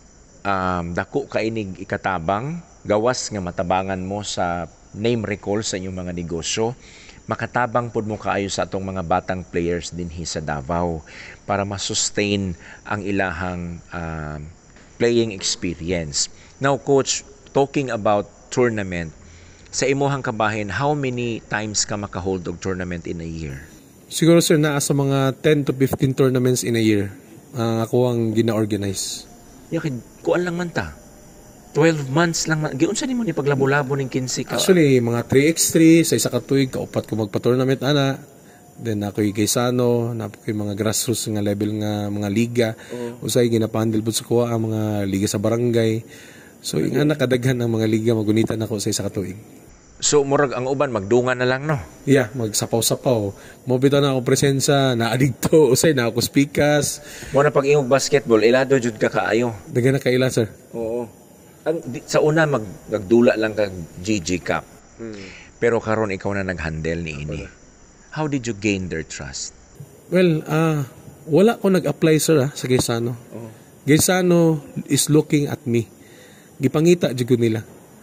dako kainig ikatabang gawas nga matabangan mo sa name recall sa inyong mga negosyo, makatabang pod mo kaayo sa atong mga batang players dinhi sa Davao para ma-sustain ang ilahang playing experience. Now coach, talking about tournament, sa imuhang kabahin, how many times ka makahold og tournament in a year? Siguro sir naa sa mga 10 to 15 tournaments in a year. Ako ang gina-organize. Yakin, kuan lang man ta. 12 months lang. Giunsa nimo ni paglabo-labo ning 15 ka? Actually, mga 3x3 sa isa ka tuig, kaupat ko magpa-tournament ana. Then ako'y Gaisano, napoy mga grassroots nga level nga mga liga. Usay ginapahandle po sa kuha ang mga liga sa barangay. So nga nakadaghan ang mga liga magunitan ako sa isa ka tuig. So murag ang uban magdungan na lang, no? Yeah, magsapaw-sapaw. Mobita na ako presensya, naadigto, usay na ako speakers. Mo na pag imong basketball, ilado jud ka kaayo. Dagan na kaila sir. Oo. Sa una magdula lang kag GG Cup. Pero karon ikaw na nag-handle ni ini. How did you gain their trust? Well, wala ko nag-apply sir sa Gaisano. Gaisano is looking at me. Gipangita jud nila.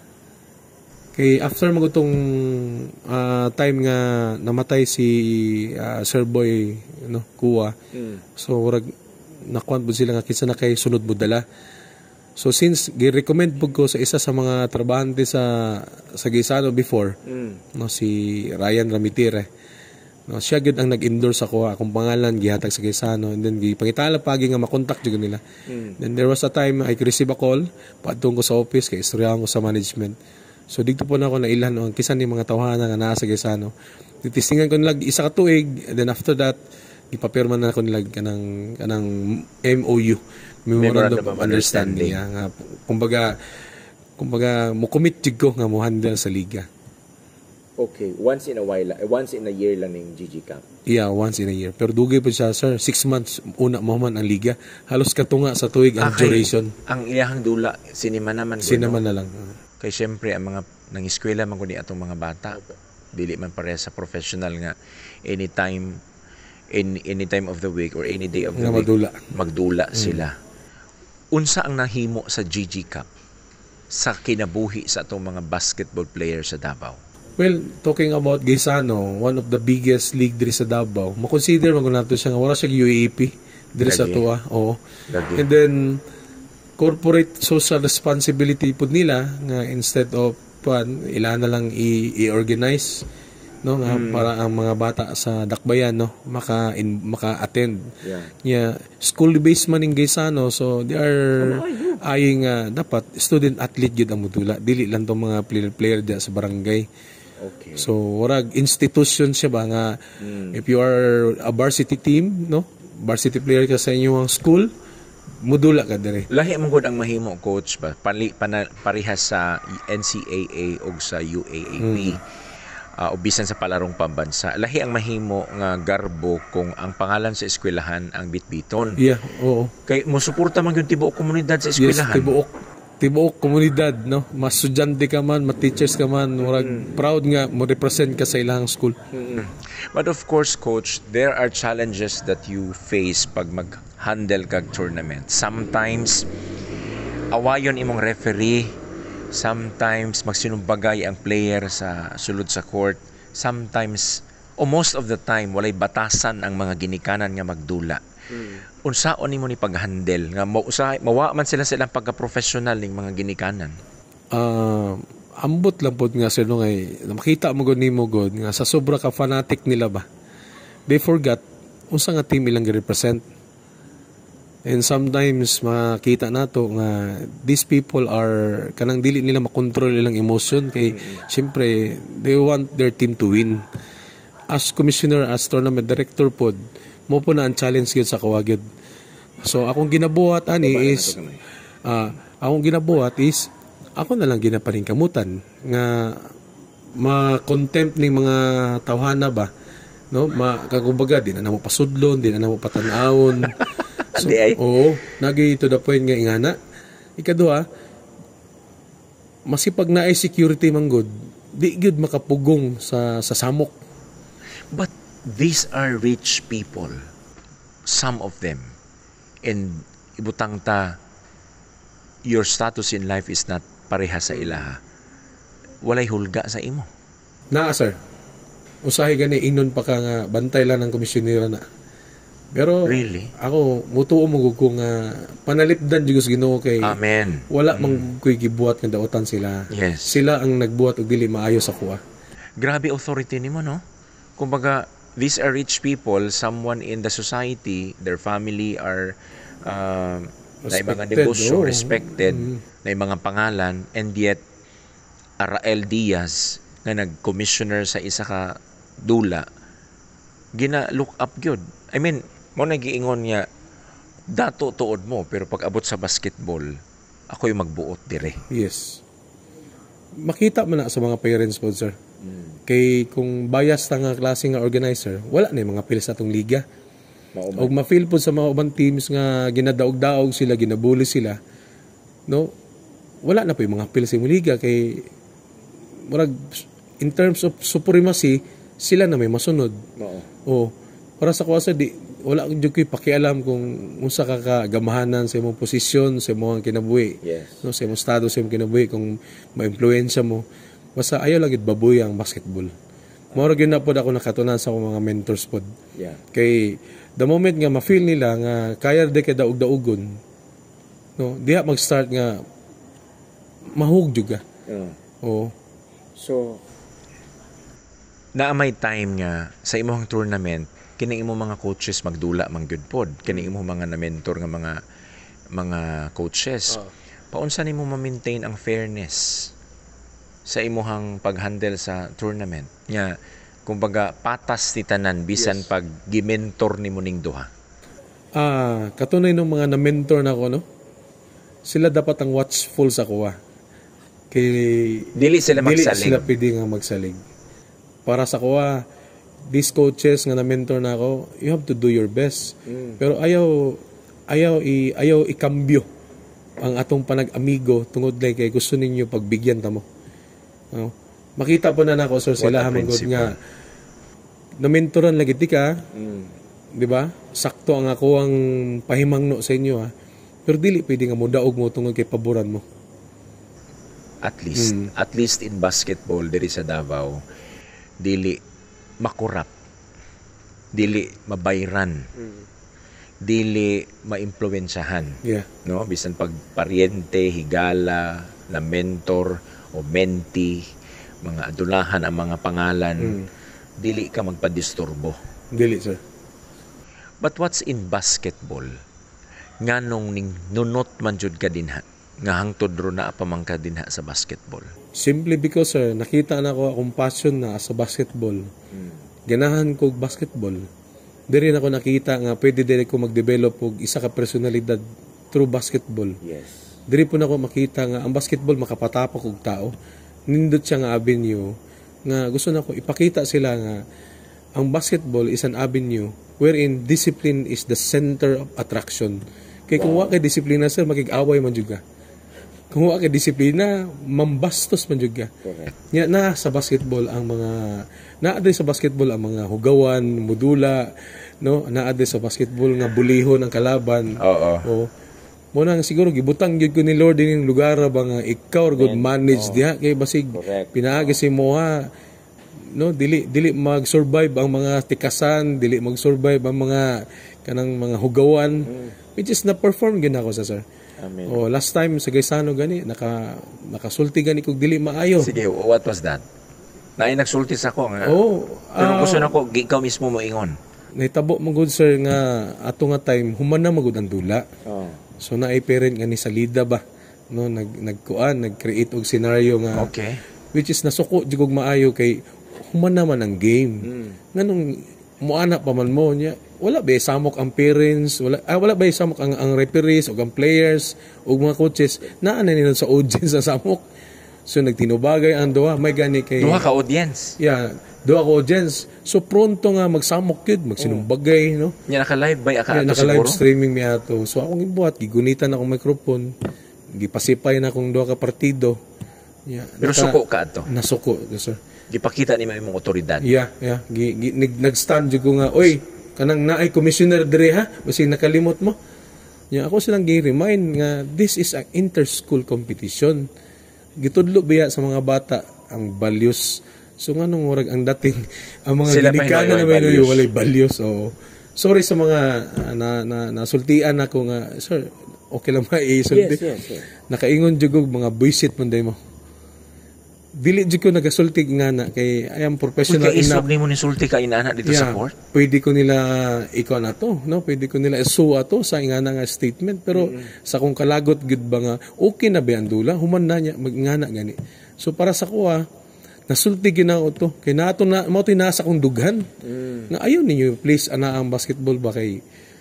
Kay after magutong time nga namatay si Sir Boy Kuwa. So urag nakuan pud sila nga kinsa na kay sunod mo dala. So since gi-recommend pud ko sa isa sa mga trabahante sa Gaisano before, si Ryan Ramitire. Siya gid ang nag-endorse ako, akong pangalan gihatag sa Gaisano, and then gipangitala pagi nga makontak jud nila. Then there was a time I receive a call, paadtong ko sa office kay istoryahan ko sa management. So dito po na ako nailan ang kisan ni mga tawhana nga naa sa Gaisano. Titistingan ko nilag isa ka tuig, and then after that ipapirma na ako nilag kanang MOU, Memorandum of Understanding, nga kumbaga mo commit jud ko nga mo handle sa liga. Okay, once in a year lang ning GG Cup. Yeah, once in a year. Pero dugay po siya, sir. 6 months una mo man ang liga. Halos katunga sa tuig ang duration. Ang iyahang dula, sinima naman. Sinima na lang. Kay syempre, ang mga nangiskwela man kundi atong mga bata. Dili man pareha sa professional nga anytime of the week or any day of the week. Magdula sila. Unsa ang nahimo sa GG Cup sa kinabuhi sa atong mga basketball players sa Davao? Well, talking about Gaisano, one of the biggest league diri sa Davao, makonsider man nato siya nga wala siya UAAP diri sa tuwa. Oo. And then corporate social responsibility pud nila nga instead of ilan na lang i-organize, no, nga para ang mga bata sa Dakbayan, no, maka-attend. Yeah, school based man in Gaisano, so they are eyeing dapat student athlete gyud ang mudula, dili lang tong mga player diya sa barangay. Okay. So, warag institution siya ba nga if you are a varsity team, no? Varsity player ka sa inyong school, mudula ka dire. Lahi man gud ang mahimo, coach, ba? Parehas sa NCAA o sa UAAP. O bisan sa palarong pambansa. Lahi ang mahimo nga garbo kung ang pangalan sa eskwelahan ang bitbiton. Yeah, oo. Kay mo suporta man gyud tibuok komunidad sa eskwelahan. Yes, tibuok komunidad, no, mas estudyante ka man, mas teachers ka man, proud nga mo represent ka sa ilang school. But of course, coach, there are challenges that you face pag mag-handle kag tournament. Sometimes awayon imong referee, sometimes magsinumbagay ang player sa sulod sa court, sometimes o most of the time walay batasan ang mga ginikanan nga magdula. Unsaon nimo ni pag-handle nga mawa man sila silang pagka-professional ning mga ginikanan? Ambot lang pod nga sir no, ngay makita mo gud nimo gud nga sa sobra ka fanatic nila ba, they forgot unsa nga team ilang gi-represent. And sometimes makita nato nga these people are kanang dili nila makontrol ilang emotion kay syempre they want their team to win. As commissioner, as tournament director pod, mo po na ang challenge gyud sa kawagyod. So akong ginabuhat is ako na lang ginapaningkamutan nga ma-contempt ning mga tawhana ba, no, kagumbaga di na mo pasudlon, di na mo patanawon. So, nagi to the point nga ingana. Ikaduha, masipag na ay security manggod, di gyud makapugong sa samok. But these are rich people, some of them, and ibutang ta, your status in life is not pareha sa ilaha. Walay hulga sa imo. Naa sir, usahay gani inon pa ka nga bantay lang ng komisyonera na. Pero really? Ako mutuo mo kung panalipdan jud sa Ginoo kay amen. Wala mang kuy gibuhat nga daotan sila. Yes. Sila ang nagbuhat og dili maayo sa kuha. Grabe authority nimo, no? Kumbaga, these are rich people, someone in the society, their family are na mga negosyo, respected, na mga pangalan, and yet Arael Diaz nga nag-commissioner sa isa ka dula, gina-look up gyud. I mean, mo nagiingon niya, dato tuod mo, pero pag abot sa basketball, ako'y magbuot dire. Yes. Makita man na sa mga parents po, sir. Kay kung bias ta nga klase nga organizer, wala na yung mga pils atong liga. O ma-feel po sa mga ubang teams nga ginadaog-daog sila, ginabuli sila, no? Wala na po yung mga pils sa liga kay murag in terms of supremacy, sila na may masunod. O para sa kuwasa di wala jud koy pakialam kung unsa ka kagamahanan sa imong posisyon, sa imong kinabuhi. Yes. No, sa imong status, sa imong kinabuhi, kung maimpluwensya mo. Basta ayaw lagid baboy ang basketball. Mao ra gyud na pod ako nakatunan sa akong mga mentors pod. Yeah. Kay the moment nga ma-feel nila nga kaya de kay daog-daogon, no, diha mag-start nga mahug jud ka. Oo. So naamay time nga sa imong tournament kini imo mga coaches magdula man gyud pod, kini imo mga na-mentor nga mga coaches. Paunsa nimo ma-maintain ang fairness sa imuhang pag-handle sa tournament? Nya, kumbaga patas ti tanan bisan pag gimentor nimo ning duha. Katunay ng mga na-mentor na ko, no? Sila dapat ang watchful sa kuha. Kay Dili sila dili magsaling. sila pwede nga magsalig. Para sa kuha, these coaches nga na-mentor na ako, you have to do your best. Pero ayaw ikambyo ang atong panag-amigo tungod kay gusto ninyo pagbigyan ta mo. No? Makita po na nako sir sila hamagod nga na-mentoran lagi ti ka. Di ba? Sakto ang ako ang pahimangno sa inyo ha. Pero dili pwede nga mo daog mo tungod kay paboran mo. At least in basketball diri sa Davao, dili makurap, dili mabayran, dili maimpluwensyahan. Yeah. No, bisan pag paryente, higala, na mentor o mentee, mga adulahan ang mga pangalan, dili ka magpadisturbo. Dili sir. But what's in basketball? Nganong ning nunot man jud ka dinha nga hangtod ro na pamangka dinha sa basketball. Simply because sir, nakita na ko akong passion na sa basketball. Ganahan ko basketball. Diri na ko nakita nga pwede diri ko mag-develop og isa ka personalidad through basketball. Yes. Diri po na ko makita nga ang basketball makapatapak og tao. Nindot siya nga avenue nga gusto na ko ipakita sila nga ang basketball is an avenue wherein discipline is the center of attraction. Kaya kung wa kay disiplina sir, makig-away man jud ka. Kung wa kay disiplina, mambastos man jud ka. Nya na sa basketball ang mga sa basketball ang mga hugawan, mudula, no? Naa sa basketball nga bulihon ang kalaban. Oo. Mo nang siguro gibutang gyud ko ni Lord ining lugar ba nga ikaw good manage diha kay basig pinaagi si mo ha. No, dili mag-survive ang mga tikasan, dili mag-survive ang mga kanang mga hugawan, which is na-perform gina ko sa sir. Amen. Last time sa Gaisano gani nakasulti gani kog dili maayo. Sige, what was that? Naay nagsulti sa ko nga. Pero gusto na ko ikaw mismo mo ingon. Nahitabo man gud sir nga ato nga time human na magud ang dula. So naay parent nga ni salida ba, no, nag-create og scenario nga which is nasuko jud og maayo kay human naman ang game. Nganong muana pa man mo niya, wala ba samok ang parents, wala ba samok ang referees o ang players o mga coaches naa na nila sa audience sa samok. So nagtinubagay ang duha, may gani kay duha ka audience. Yeah, duha ka audience. So pronto nga magsamok yun, magsinumbagay, no? Nya naka-live ba ato siguro? Naka-live streaming mi ato. So akong gibuhat, gigunitan akong microphone, gipasipay na akong duha ka partido. Yeah, pero suko ka ato. Nasuko, yes, sir. Gipakita ni imong otoridad. Yeah. Nag-stand jud ko nga, oy, kanang naay commissioner dire ha, basi nakalimot mo. Yeah, ako silang gi-remind nga this is an inter-school competition. Gitudlo biya sa mga bata ang values. So nganong murag ang dating ang mga ginikanan na may walay values. So sorry sa mga nasultian ako nga, sir, okay lang ba isulti? Yes. Nakaingon jud og mga buisit man day mo. Dili jud ko nagasulti nga na kay I am professional enough. Kay isog nimo ni sulti ka inana dito sa court. Pwede ko nila ikaw na to, no? Pwede ko nila isuwa to sa ingana nga statement pero sa kung kalagot gud ba nga okay na ba ang dula human na niya magingana gani. So para sa kuha nasulti ginaw to kay nato na mo nasa kong dughan. Nga ayaw ninyo please ana ang basketball ba kay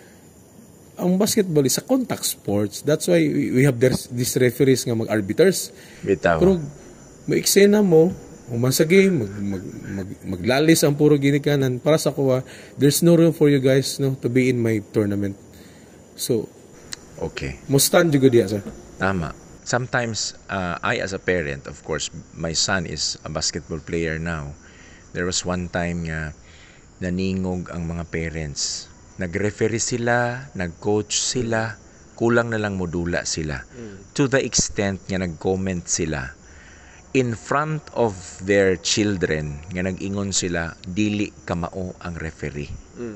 ang basketball is a contact sports. That's why we have these referees nga mag-arbiters. Bitaw. Pero may eksena mo, human sa game, maglalis ang puro ginikanan. Para sa kuha, there's no room for you guys no to be in my tournament. So, okay. Mustan juga dia, sir. Tama. Sometimes, I as a parent, of course, my son is a basketball player now. There was one time nga naningog ang mga parents. Nag-referee sila, nag-coach sila, kulang na lang modula sila. To the extent nga nag-comment sila in front of their children nga nag-ingon sila dili kamao ang referee.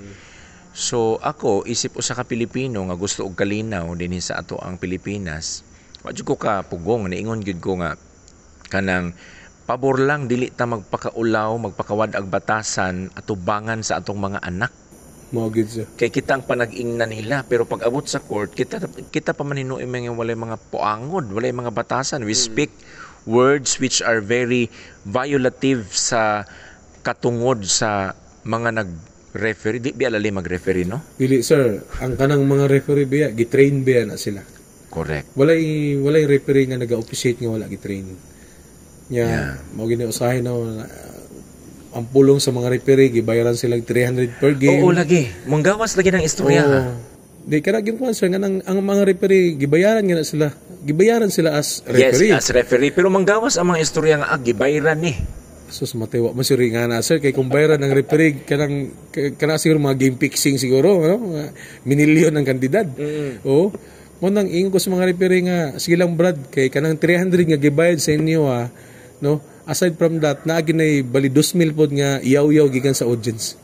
So ako isip usa ka Pilipino nga gusto og kalinaw dinhi sa ato ang Pilipinas, wa jud ko ka pugong niingon gyud ko nga kanang pabor lang dili ta magpakaulaw, magpakawad-ag batasan atubangan sa atong mga anak. Mao gyud sir. Kay kita ang panag-ingna nila pero pag abot sa court kita pa maninuoy mga walay mga puangod, walay mga batasan. We speak words which are very violative sa katungod sa mga nag-referee. Di alali mag-referee, no? Dili sir, ang kanang mga referee biya gitrain biya na sila. Correct. Walay referee nga naga-officiate nga wala gitrain. Mao gini usahay na ang pulong sa mga referee gibayaran silang 300 per game. Oo lagi. Manggawas lagi ng istorya. Di kara gyud ko sir nga ang mga referee gibayaran nga na sila. Gibayaran sila as referee. Yes, as referee, pero manggawas ang mga istorya nga gibayaran ni. Sus matewa mo sir nga na sir kay kung bayaran ng referee kanang siguro mga game fixing siguro, ano? Minilyon ang kantidad. Oo. Mo nang ingon ko sa mga referee nga sige lang Brad kay kanang 300 nga gibayad sa inyo no? Aside from that, naagi na bali 2,000 pod nga iyaw-iyaw gikan sa audience.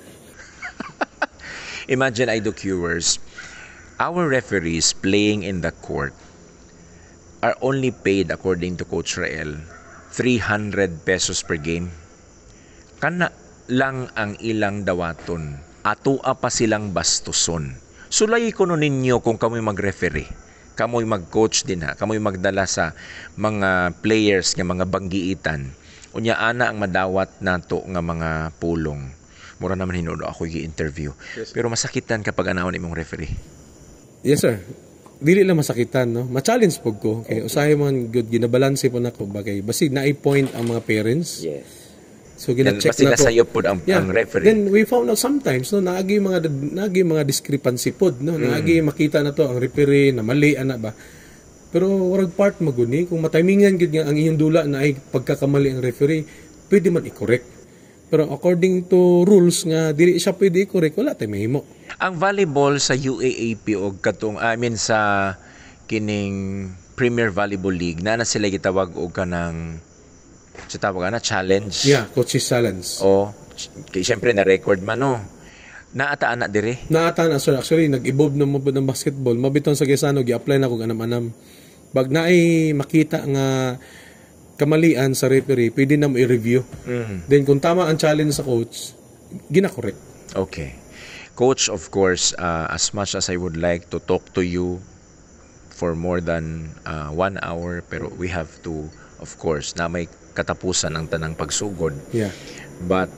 Imagine, Ido viewers, our referees playing in the court are only paid, according to Coach Rael, 300 pesos per game. Kana lang ang ilang dawaton. Atua pa silang bastuson. Sulay ko no ninyo kung kamoy mag-referee. Kamoy mag-coach din kamoy magdala sa mga players nga mga banggiitan. Unya ana ang madawat nato nga mga pulong. Mura naman hinuno ako i-interview. Yes, pero masakitan kapag anawon imong referee. Yes sir. Dili lang masakitan no. Ma-challenge pug ko kay usahay man good ginabalanse po nako bagay. Basig naay point ang mga parents. Yes. So gina-check na po sayop pod ang referee. Then we found out sometimes no naagi mga discrepancy pod no. Naagi makita na to ang referee na mali ana ba. Pero warag part maguni kung matimingan gid nga ang iyong dula na ay pagkakamali ang referee, pwede man i-correct. Pero according to rules nga dili siya pwede i-correct, wala tay mahimo. Ang volleyball sa UAAP o katong sa kining Premier Volleyball League na sila gitawag og kanang sa tawag na challenge. Yeah, coaches challenge. Kay syempre na record man no. Naata na dire. Naata na sir, actually nag-evolve na mo ng basketball. Mabiton sa Quezano gi-apply na kog anam-anam. Bag naay makita nga kamalian sa referee, pwede na mo i-review. Then kung tama ang challenge sa coach, gina-correct. Okay. Coach, of course, as much as I would like to talk to you for more than 1 hour, pero we have to, of course, na may katapusan ang tanang pagsugod. Yeah. But,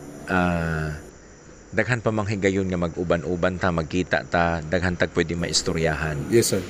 daghan pa mang higayon nga mag-uban-uban ta, magkita ta, daghan tag pwede maistoryahan. Yes, sir.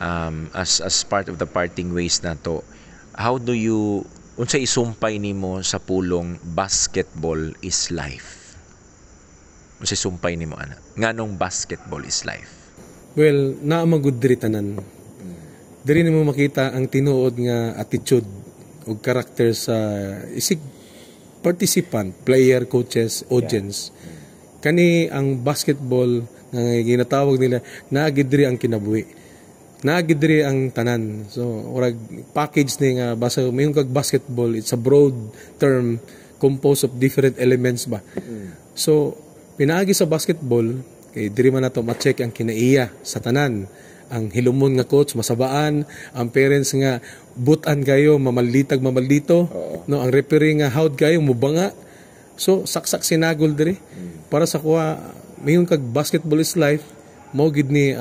As part of the parting ways na to, how do you, unsa isumpay nimo sa pulong basketball is life? Unsa isumpay nimo ana? Nganong basketball is life? Well, naa magud diri tanan. Diri nimo makita ang tinuod nga attitude o karakter sa isig participant, player, coaches, audience. Kani ang basketball nga ginatawag nila naagidri ang kinabuhi. Naagidri ang tanan. So, orag package ni nga basta mayong kag basketball, it's a broad term composed of different elements ba. So, pinaagi sa basketball kay diri man nato ma-check ang kinaiya sa tanan. Ang hilumon nga coach masabaan, ang parents nga butan kayo mamalditag mamaldito, no, ang referee nga hawd kayo mubanga. So, saksak sinagol diri. Para sa kuha, mayong kag basketball is life, mao gid ni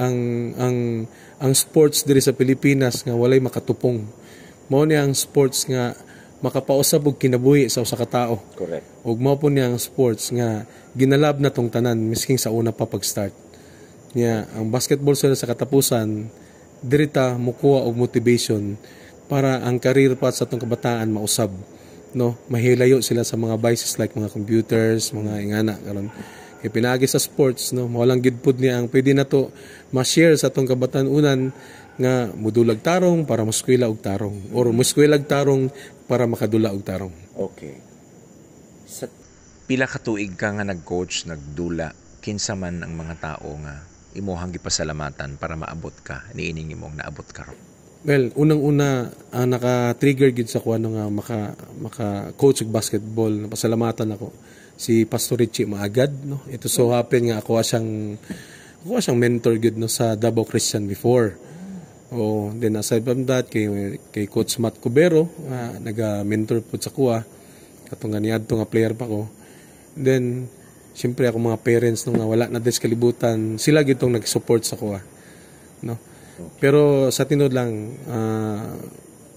ang sports diri sa Pilipinas nga walay makatupong. Mao ni ang sports nga makapausab og kinabuhi sa usa ka tawo. Correct. Ug mao po ni ang sports nga ginalab na tong tanan misking sa una pa pag-start. Nya ang basketball sa katapusan diri ta mokuha og motivation para ang career path sa atong kabataan mausab. No, mahilayo sila sa mga vices like mga computers, mga ingana karon. Kay pinaagi sa sports no, mawalang gid pud niya ang pwede na to ma-share sa atong kabataan-unan nga mudulag tarong para muskwela og tarong or muskwela og tarong para makadula og tarong. Okay. Sa pila ka tuig ka nga nag-coach, nagdula, kinsa man ang mga tao nga imuhang gipasalamatan para maabot ka niining imong naabot karon? Well, unang-una naka-trigger gid sa kuno nga maka-coach og basketball, napasalamatan ako si Pastor Richie Maagad no. Ito so happen nga ako siyang mentor gid no sa Davao Christian before. Then aside from that kay Coach Matt Cubero, naga-mentor pud sa kuha katong ganiadto nga player pa ko. Then siyempre ako mga parents nung wala na des kalibutan, sila gid tong nag-support sa kuha. No. Pero sa tinod lang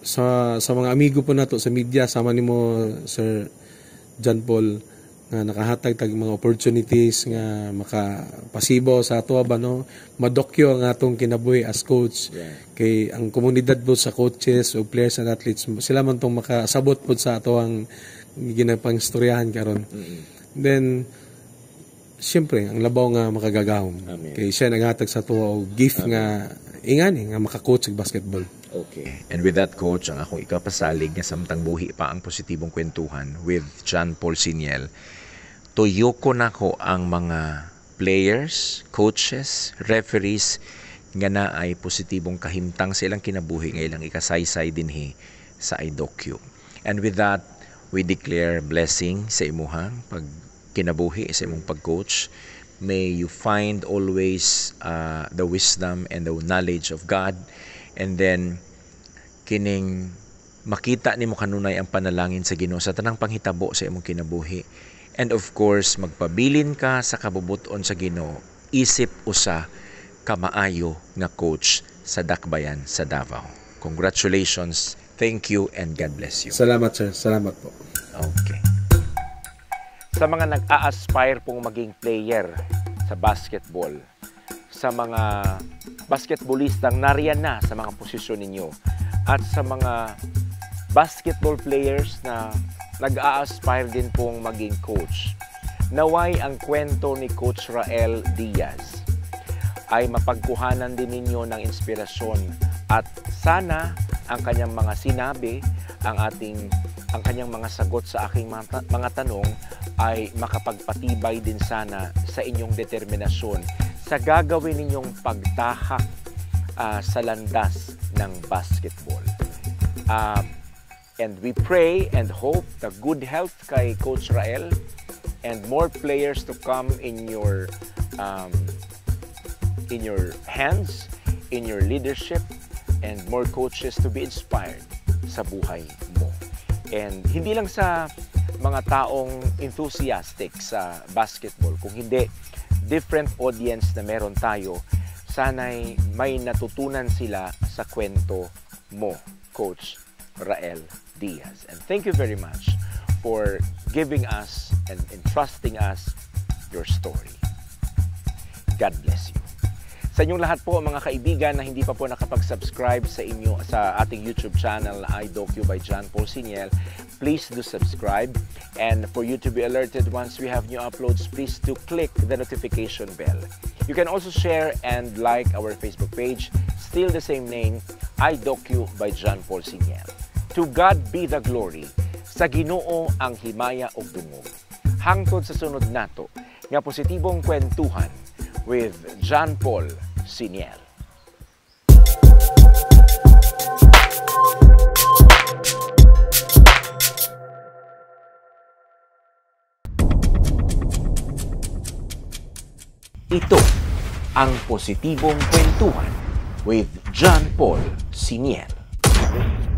sa mga amigo po nato sa media, sama nimo Sir John Paul, nga nakahatag tag mga opportunities nga makapasibo sa ato ba, no, madokyo ang atong kinabuhi as coach. Kay ang komunidad po sa coaches o players and athletes, sila man tong makasabot po sa ato ang ginapang istoryahan karon. Then siyempre ang labaw nga makagagahom. Kay siya naghatag sa ato og gift nga ingani nga maka-coach og basketball. Okay. And with that, Coach, ang akong ikapasalig nga samtang buhi pa ang positibong kwentuhan with John Paul Siniel, tuyoko na ko ang mga players, coaches, referees nga na ay positibong kahimtang sa ilang kinabuhi nga ilang ikasaysay dinhi sa IDOCU. And with that, we declare blessing sa imuhang pag kinabuhi sa imong pag-coach. May you find always the wisdom and the knowledge of God, and then kining makita nimo kanunay ang panalangin sa Ginoo sa tanang panghitabo sa imong kinabuhi. And of course, magpabilin ka sa kabubuton sa Ginoo, isip usa ka maayo nga coach sa Dakbayan sa Davao. Congratulations, thank you, and God bless you. Salamat, sir. Salamat po. Okay. Sa mga nag-a-aspire pong maging player sa basketball, sa mga basketballistang nariyan na sa mga posisyon ninyo, at sa mga basketball players na nag-a-aspire din pong maging coach, naway ang kwento ni Coach Rael Diaz ay mapagkuhanan din ninyo ng inspirasyon, at sana ang kanyang mga sinabi, ang kanyang mga sagot sa aking mga tanong ay makapagpatibay din sana sa inyong determinasyon sa gagawin ninyong pagtahak sa landas ng basketball. And we pray and hope the good health kay Coach Rael and more players to come in your hands, in your leadership, and more coaches to be inspired sa buhay mo. And hindi lang sa mga taong enthusiastic sa basketball, kung hindi different audience na meron tayo, sana'y may natutunan sila sa kwento mo, Coach Rael Diaz. And thank you very much for giving us and entrusting us your story. God bless you. Sa inyong lahat po, mga kaibigan na hindi pa po nakapag-subscribe sa ating YouTube channel na IDOCU by John Paul Siniel, please do subscribe. And for you to be alerted once we have new uploads, please do click the notification bell. You can also share and like our Facebook page, still the same name, IDOCU by John Paul Siniel. To God be the glory. Sa Ginoo ang himaya ug dungog. Hangtod sa sunod nato nga positibong kwentuhan with John Paul Siniel. Ito ang positibong kwentuhan with John Paul Siniel.